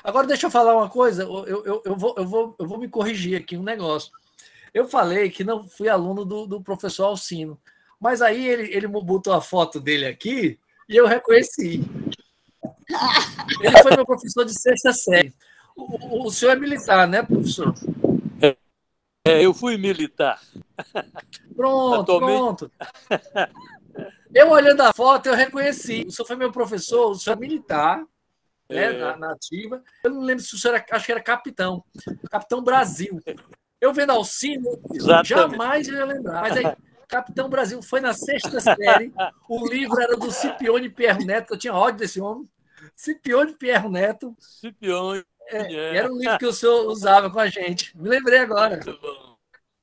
Agora, deixa eu falar uma coisa. Eu vou me corrigir aqui um negócio. Eu falei que não fui aluno do professor Alcino, mas aí ele botou a foto dele aqui e eu reconheci. Ele foi meu professor de 6ª série. O senhor é militar, né, professor? Eu fui militar. Pronto. Eu olhando a foto, eu reconheci. O senhor foi meu professor, o senhor é militar, né, na ativa. Eu não lembro se o senhor acho que era capitão Brasil. Eu vendo Alcino, jamais eu ia lembrar. Mas aí, Capitão Brasil foi na 6ª série. O livro era do Scipione Pierro Neto, eu tinha ódio desse homem. Scipione Pierro Neto. Scipione. Era um livro que o senhor usava com a gente. Me lembrei agora. Muito bom.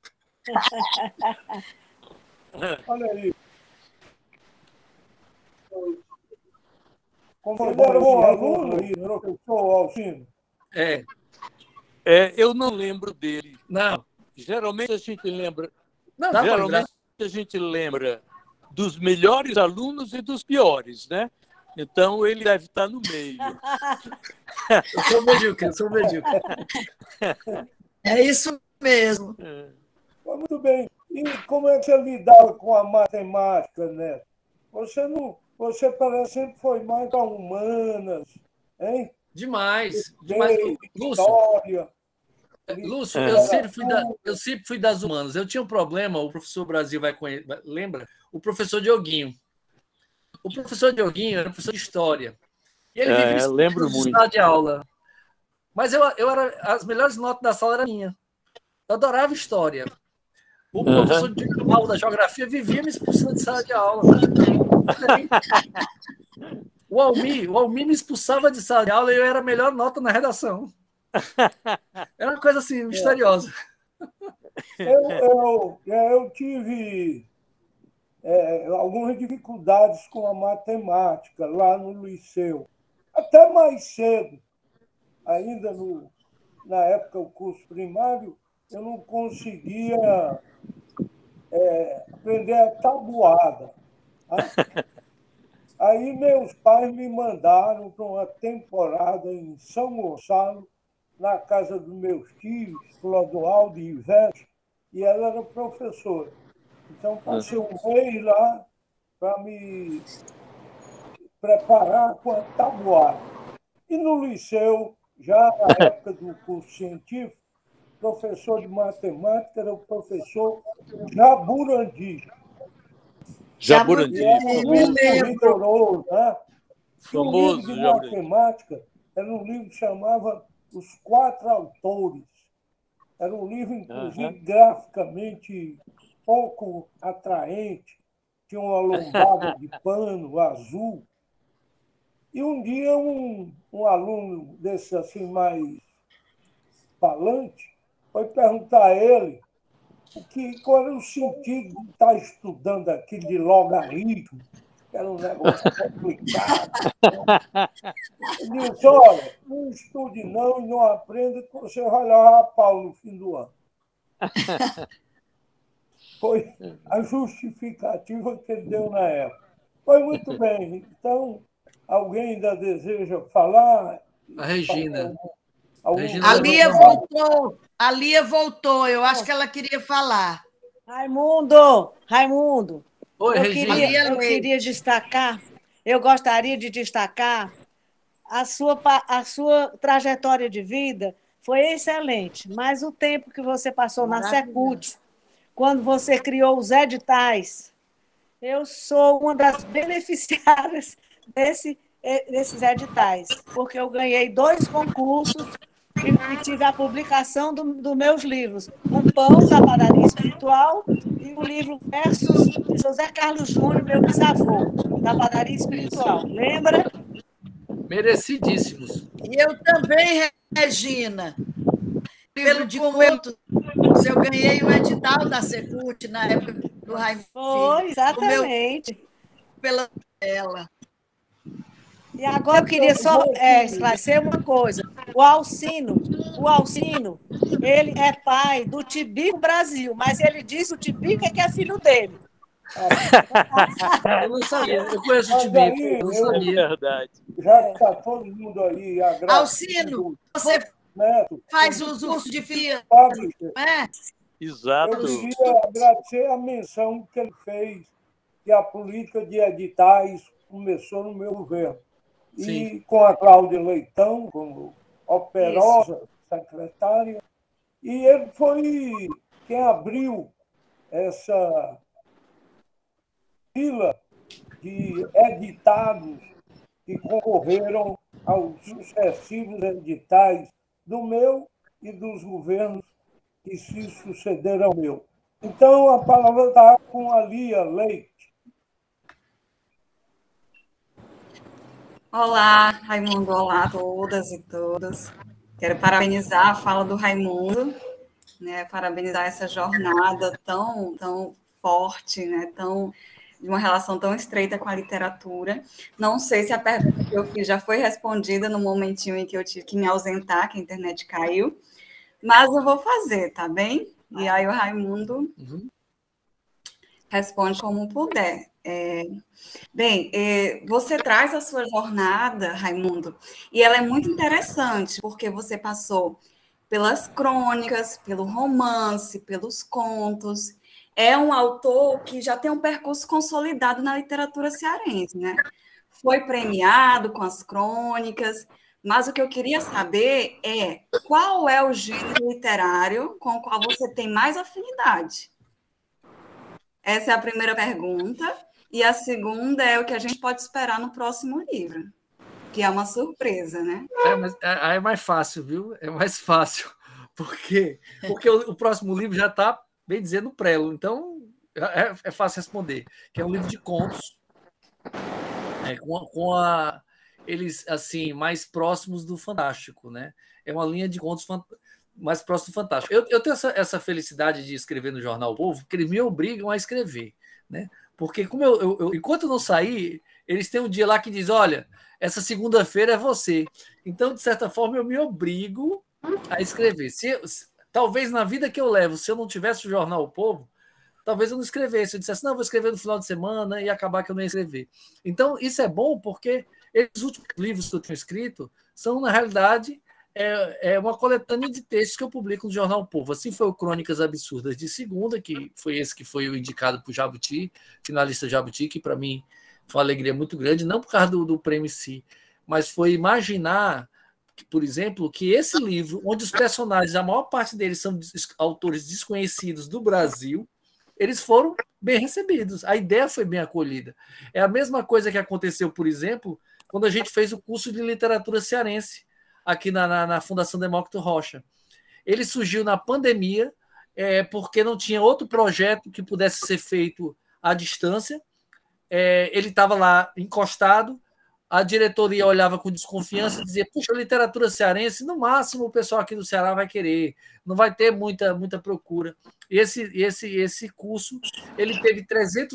Olha aí. Como ele era bom aluno, professor Alcino? Eu não lembro dele. Não. Geralmente a gente lembra. Geralmente a gente lembra dos melhores alunos e dos piores, né? Então ele deve estar no meio. Eu sou medíocre. É isso mesmo. Muito bem. E como é que você lidava com a matemática, né? Você parece sempre foi mais para humanas, hein? Demais. História. Lúcio, eu sempre fui das humanas. Eu tinha um problema, o professor Brasil vai conhecer, lembra? O professor Dioguinho. O professor Dioguinho era professor de história. E ele vivia lembro muito. Sala de aula. Mas eu era as melhores notas da sala eram minhas. Eu adorava história. O professor de aula da geografia vivia me expulsando de sala de aula. O Almir me expulsava de sala de aula e eu era a melhor nota na redação. Era uma coisa assim, misteriosa. Eu tive algumas dificuldades com a matemática lá no liceu. Até mais cedo, ainda na época do curso primário, eu não conseguia aprender a tabuada. Tá? Aí meus pais me mandaram para uma temporada em São Gonçalo, na casa dos meus tios, Clodoaldo e Ivete, e ela era professora. Então, passei um mês lá para me preparar com a tabuada. E no liceu, já na época do curso científico, professor de matemática era o professor Jaburandi. Jaburandi. Muito rigoroso, né? Famoso, o livro de matemática era um livro que chamava Os 4 Autores. Era um livro, inclusive, graficamente pouco atraente. Tinha uma lombada de pano azul. E um dia um aluno desse assim mais falante foi perguntar a ele qual era o sentido de estar estudando aquilo de logaritmo, que era um negócio complicado. Ele disse, olha, não estude não e não aprenda, que você vai levar a pau no fim do ano. Foi a justificativa que ele deu na época. Foi muito bem. Então, alguém ainda deseja falar? A Regina. A Lia voltou. Eu acho que ela queria falar. Raimundo! Oi, Regina. Eu queria destacar, eu gostaria de destacar a sua trajetória de vida foi excelente, mas o tempo que você passou na Secult, quando você criou os editais, eu sou uma das beneficiárias desses editais, porque eu ganhei 2 concursos e tive a publicação dos meus livros, O Pão, da Padaria Espiritual, e o livro Versos de José Carlos Júnior, meu bisavô, da Padaria Espiritual. Lembra? Merecidíssimos. E eu também, Regina. Pelo de contos, eu ganhei o edital da Secult na época do Raimundo. Foi, exatamente. Pela ela. E agora eu queria só esclarecer uma coisa. O Alcino, ele é pai do Tibico Brasil, mas ele diz o Tibico é que é filho dele. Eu não sabia, eu conheço o Tibito, eu não sabia. É verdade. Já que está todo mundo aí Alcino, você faz os cursos de FIA, né? Exato. Eu queria agradecer a menção que ele fez, que a política de editais começou no meu governo. Sim. E com a Cláudia Leitão, como operosa secretária, e ele foi quem abriu essa fila de editados que concorreram aos sucessivos editais do meu e dos governos que se sucederam ao meu. Então, a palavra está com a Lia Leite. Olá, Raimundo, olá a todas e todos. Quero parabenizar a fala do Raimundo, né, parabenizar essa jornada tão forte, né, de uma relação tão estreita com a literatura. Não sei se a pergunta que eu fiz já foi respondida no momentinho em que eu tive que me ausentar, que a internet caiu, mas eu vou fazer, tá bem? E aí o Raimundo responde como puder. Você traz a sua jornada, Raimundo, e ela é muito interessante, porque você passou pelas crônicas, pelo romance, pelos contos. É um autor que já tem um percurso consolidado na literatura cearense, né? Foi premiado com as crônicas, mas o que eu queria saber é qual é o gênero literário com o qual você tem mais afinidade? Essa é a primeira pergunta. E a segunda é o que a gente pode esperar no próximo livro, que é uma surpresa, né? Mas é mais fácil, viu? É mais fácil. Por quê? Porque o próximo livro já está, bem dizendo, no prelo. Então, é fácil responder. Que é um livro de contos, eles, assim, mais próximos do fantástico, né? É uma linha de contos mais próximo do fantástico. Eu tenho essa felicidade de escrever no Jornal O Povo, que eles me obrigam a escrever, né? Porque como enquanto eu não sair, eles têm um dia lá que diz, olha, essa segunda-feira é você. Então, de certa forma, eu me obrigo a escrever. Talvez na vida que eu levo, se eu não tivesse o Jornal O Povo, talvez eu não escrevesse. Eu dissesse, não, vou escrever no final de semana e acabar que eu não ia escrever. Então, isso é bom porque esses últimos livros que eu tenho escrito são, na realidade, uma coletânea de textos que eu publico no Jornal O Povo. Assim foi o Crônicas Absurdas de Segunda, que foi esse que foi o indicado para o Jabuti, finalista Jabuti, que para mim foi uma alegria muito grande, não por causa do prêmio em si, mas foi imaginar, por exemplo, que esse livro, onde os personagens, a maior parte deles são autores desconhecidos do Brasil, eles foram bem recebidos. A ideia foi bem acolhida. É a mesma coisa que aconteceu, por exemplo, quando a gente fez o curso de literatura cearense, aqui na Fundação Demócrito Rocha. Ele surgiu na pandemia, porque não tinha outro projeto que pudesse ser feito à distância. Ele estava lá encostado, a diretoria olhava com desconfiança e dizia, puxa, literatura cearense, no máximo o pessoal aqui do Ceará vai querer, não vai ter muita procura. E esse curso, ele teve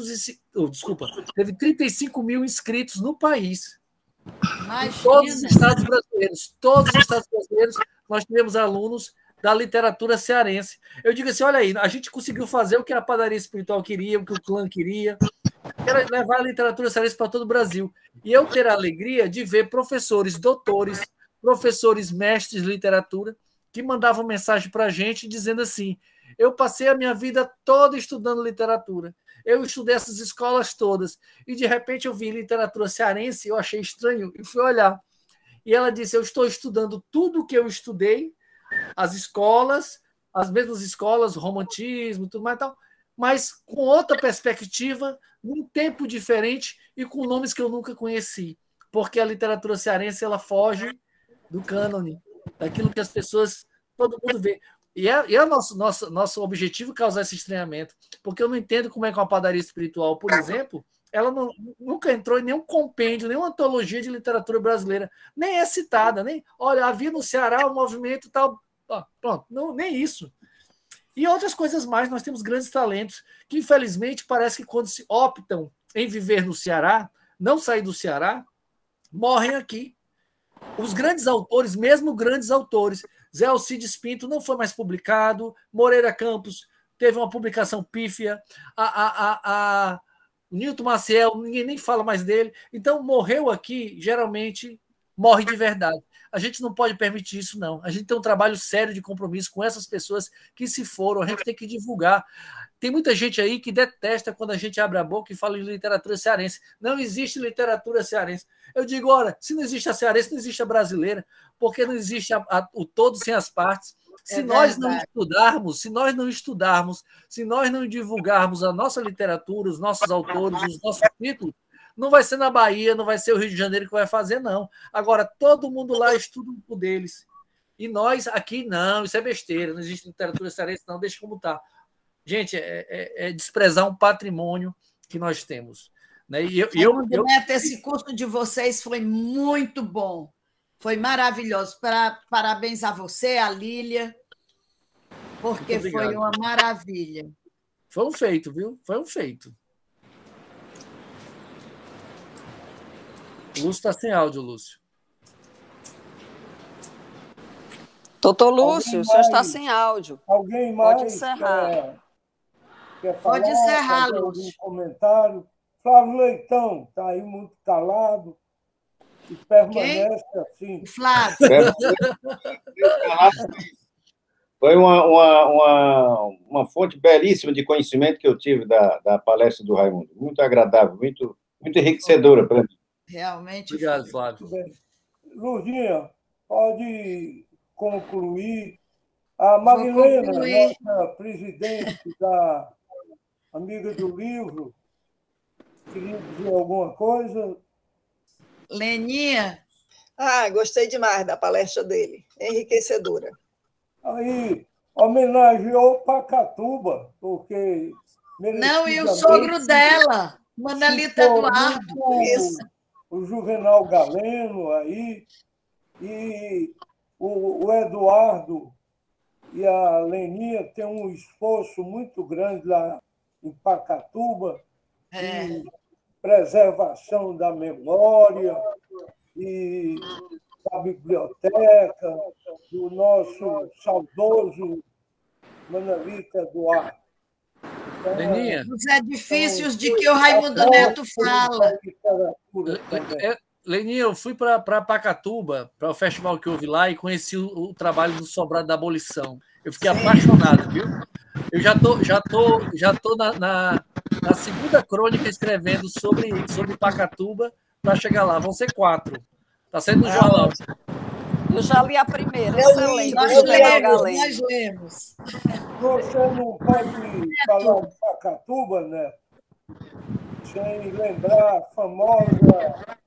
35 mil inscritos no país. Todos os estados brasileiros, nós tivemos alunos da literatura cearense. Eu digo assim, olha aí, a gente conseguiu fazer o que a padaria espiritual queria, o que o clã queria, era levar a literatura cearense para todo o Brasil. E eu ter a alegria de ver professores, doutores, professores, mestres de literatura, que mandavam mensagem para a gente dizendo assim, eu passei a minha vida toda estudando literatura. Eu estudei essas escolas todas e, de repente, eu vi literatura cearense, eu achei estranho e fui olhar. E ela disse, eu estou estudando tudo o que eu estudei, as mesmas escolas, romantismo, tudo mais e tal, mas com outra perspectiva, num tempo diferente e com nomes que eu nunca conheci. Porque a literatura cearense, ela foge do cânone, daquilo que as pessoas, todo mundo vê. E é nosso objetivo causar esse estranhamento, porque eu não entendo como é que uma padaria espiritual, por exemplo, ela nunca entrou em nenhum compêndio, nenhuma antologia de literatura brasileira, nem é citada, olha, havia no Ceará um movimento tal, pronto, nem isso. E outras coisas mais, nós temos grandes talentos, que infelizmente parece que quando se optam em viver no Ceará, não sair do Ceará, morrem aqui. Os grandes autores, mesmo grandes autores, Zé Alcides Pinto não foi mais publicado, Moreira Campos teve uma publicação pífia, O Nilton Maciel, ninguém nem fala mais dele. Então, morreu aqui, geralmente, morre de verdade. A gente não pode permitir isso, não. A gente tem um trabalho sério de compromisso com essas pessoas que se foram. A gente tem que divulgar. Tem muita gente aí que detesta quando a gente abre a boca e fala em literatura cearense. Não existe literatura cearense. Eu digo, ora, se não existe a cearense, não existe a brasileira, porque não existe o todo sem as partes. Se nós não estudarmos, se nós não divulgarmos a nossa literatura, os nossos autores, os nossos títulos, não vai ser na Bahia, não vai ser o Rio de Janeiro que vai fazer, não. Agora, todo mundo lá estuda um pouco deles. E nós aqui, não, isso é besteira, não existe literatura cearense, não, deixa como está. Gente, é desprezar um patrimônio que nós temos. Né? Neto, esse curso de vocês foi muito bom. Foi maravilhoso. Parabéns a você, a Lília, porque foi uma maravilha. Foi um feito, viu? Foi um feito. O Lúcio está sem áudio, Lúcio. Doutor Lúcio, o senhor está sem áudio. Alguém mais pode encerrar. Quer falar, pode encerrar, Lúcio. Comentário. Flávio Leitão está aí muito calado e permanece assim. Flávio. Foi uma fonte belíssima de conhecimento que eu tive da palestra do Raimundo. Muito agradável, muito enriquecedora para mim. Realmente. Obrigado, Flávio. Lurdinha, pode concluir. A Marilena, nossa presidente da Amiga do Livro, queria dizer alguma coisa? Leninha. Gostei demais da palestra dele, enriquecedora. Aí, homenageou Pacatuba, porque... Não, e o sogro dela, Manelito Eduardo. O Juvenal Galeno aí, e o Eduardo e a Leninha têm um esforço muito grande lá em Pacatuba, de preservação da memória e da biblioteca, do nosso saudoso Manelito Eduardo. Leninha. Os edifícios de que o Raimundo Neto fala. Leninha, eu fui para Pacatuba, para o festival que houve lá, e conheci o trabalho do Sobrado da Abolição. Eu fiquei apaixonado, viu? Eu já tô na segunda crônica escrevendo sobre Pacatuba para chegar lá. Vão ser 4. Está saindo no jornal. Eu já li a primeira. Excelente. Nós lemos. Você não pode falar de Pacatuba, né? Sem lembrar a famosa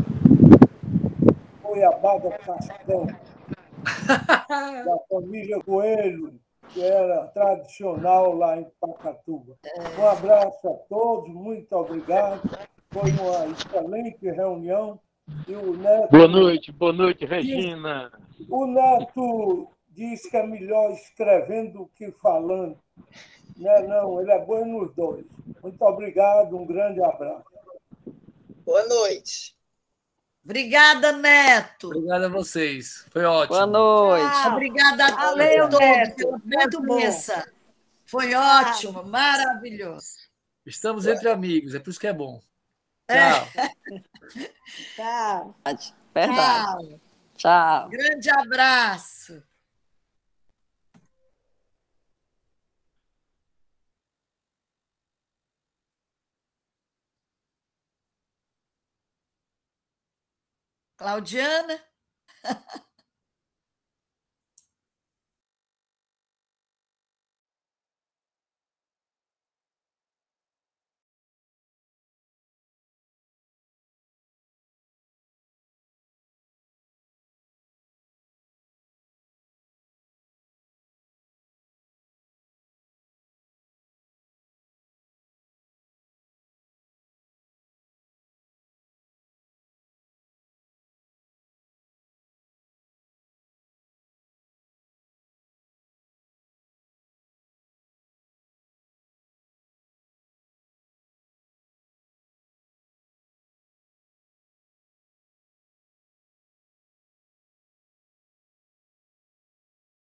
goiabada Castão, da família Coelho, que era tradicional lá em Pacatuba. Um abraço a todos, muito obrigado. Foi uma excelente reunião. E o Neto, boa noite, Regina. O Neto diz que é melhor escrevendo do que falando. Não, ele é bom nos dois. Muito obrigado, um grande abraço. Boa noite. Obrigada, Neto. Obrigado a vocês. Foi ótimo. Boa noite. Obrigada a todos pela presença. Foi ótimo, maravilhoso. Estamos entre amigos, é por isso que é bom. Tchau. Verdade. Tchau. Grande abraço. Claudiana?